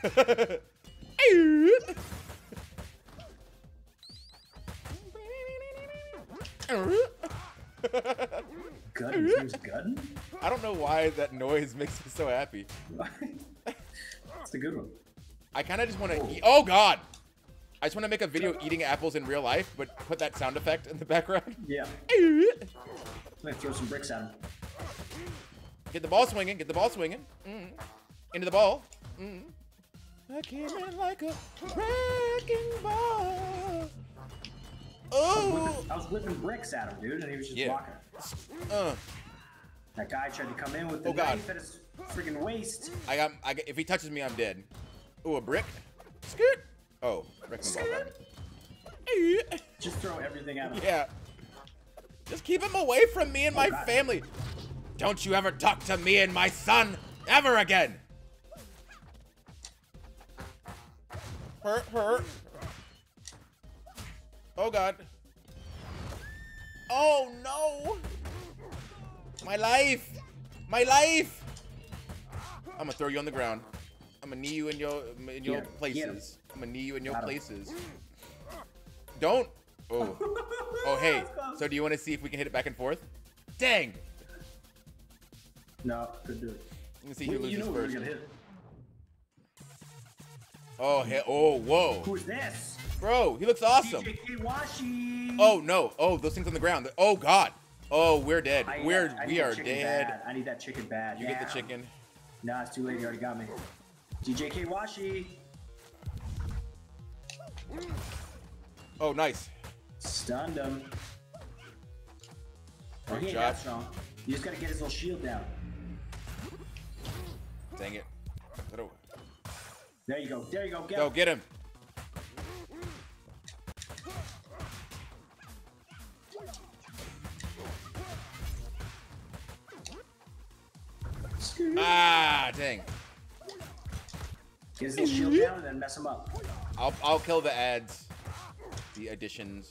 Gutting? He was gutting? I don't know why that noise makes me so happy. That's a good one. I kind of just want to eat. Oh God! I just want to make a video eating apples in real life, but put that sound effect in the background. Yeah. I'm gonna throw some bricks at him. Get the ball swinging. Get the ball swinging. Into the ball. I came in like a wrecking ball. Oh! I was whipping bricks at him, dude, and he was just blocking. That guy tried to come in with the knife at his freaking waist. I got. If he touches me, I'm dead. Ooh, a brick. Skirt. Oh, wrecking ball. Just throw everything at him. Yeah. Just keep him away from me and my family. Don't you ever talk to me and my son ever again. Hurt. Oh God. Oh no. My life. My life. I'm gonna throw you on the ground. I'm gonna knee you in your places. I'm gonna knee you in your places. Don't. Oh. Oh hey. So do you want to see if we can hit it back and forth? Dang. No, couldn't do it. Let me see who loses first. first. Gonna hit. Oh hey. Oh whoa. Who's this? Bro, he looks awesome. DJ Washi. Oh no. Oh, those things on the ground. Oh God. Oh, we're dead. We are dead. Bad. I need that chicken bad. You get the chicken. Nah, it's too late. He already got me. DJ Washi. Oh, nice. Stunned him. Oh, he ain't that strong. You just gotta get his little shield down. Dang it. There you go. There you go. Go get him. Ah, dang. Get his little shield down and then mess him up. I'll kill the ads. The additions.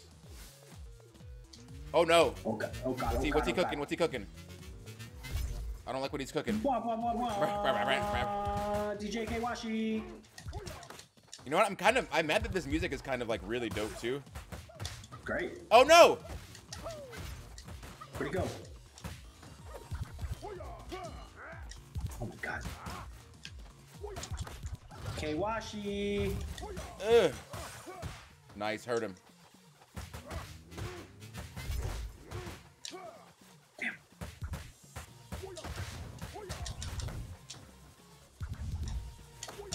Oh no. Oh God. Oh God. What's he cooking? What's he cooking? I don't like what he's cooking. DJ Washi. You know what? I'm mad that this music is kind of like really dope too. Great. Oh no! Where'd he go? Oh my God. Washi. Ugh. Nice, hurt him.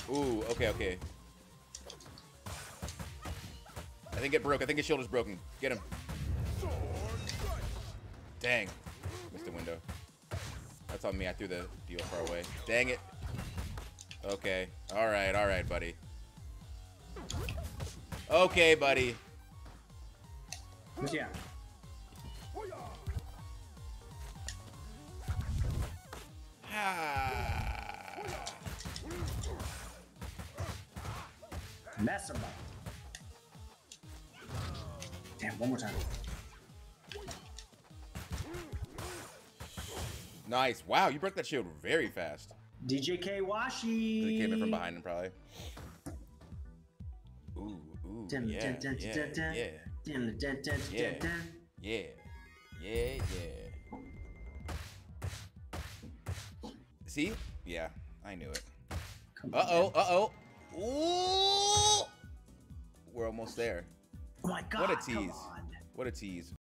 Ooh, okay, okay. I think it broke. I think his shoulder's broken. Get him. Dang. Missed the window. That's on me. I threw the deal far away. Dang it. Okay. All right, buddy. Okay, buddy. Yeah. Mess him up. Damn, one more time. Nice. Wow, you broke that shield very fast. DJK Washi. They came in from behind him, probably. Ooh, yeah, yeah. See? Yeah, I knew it. Uh-oh. Ooh! We're almost there. Oh my God, What a come tease. on. What a tease.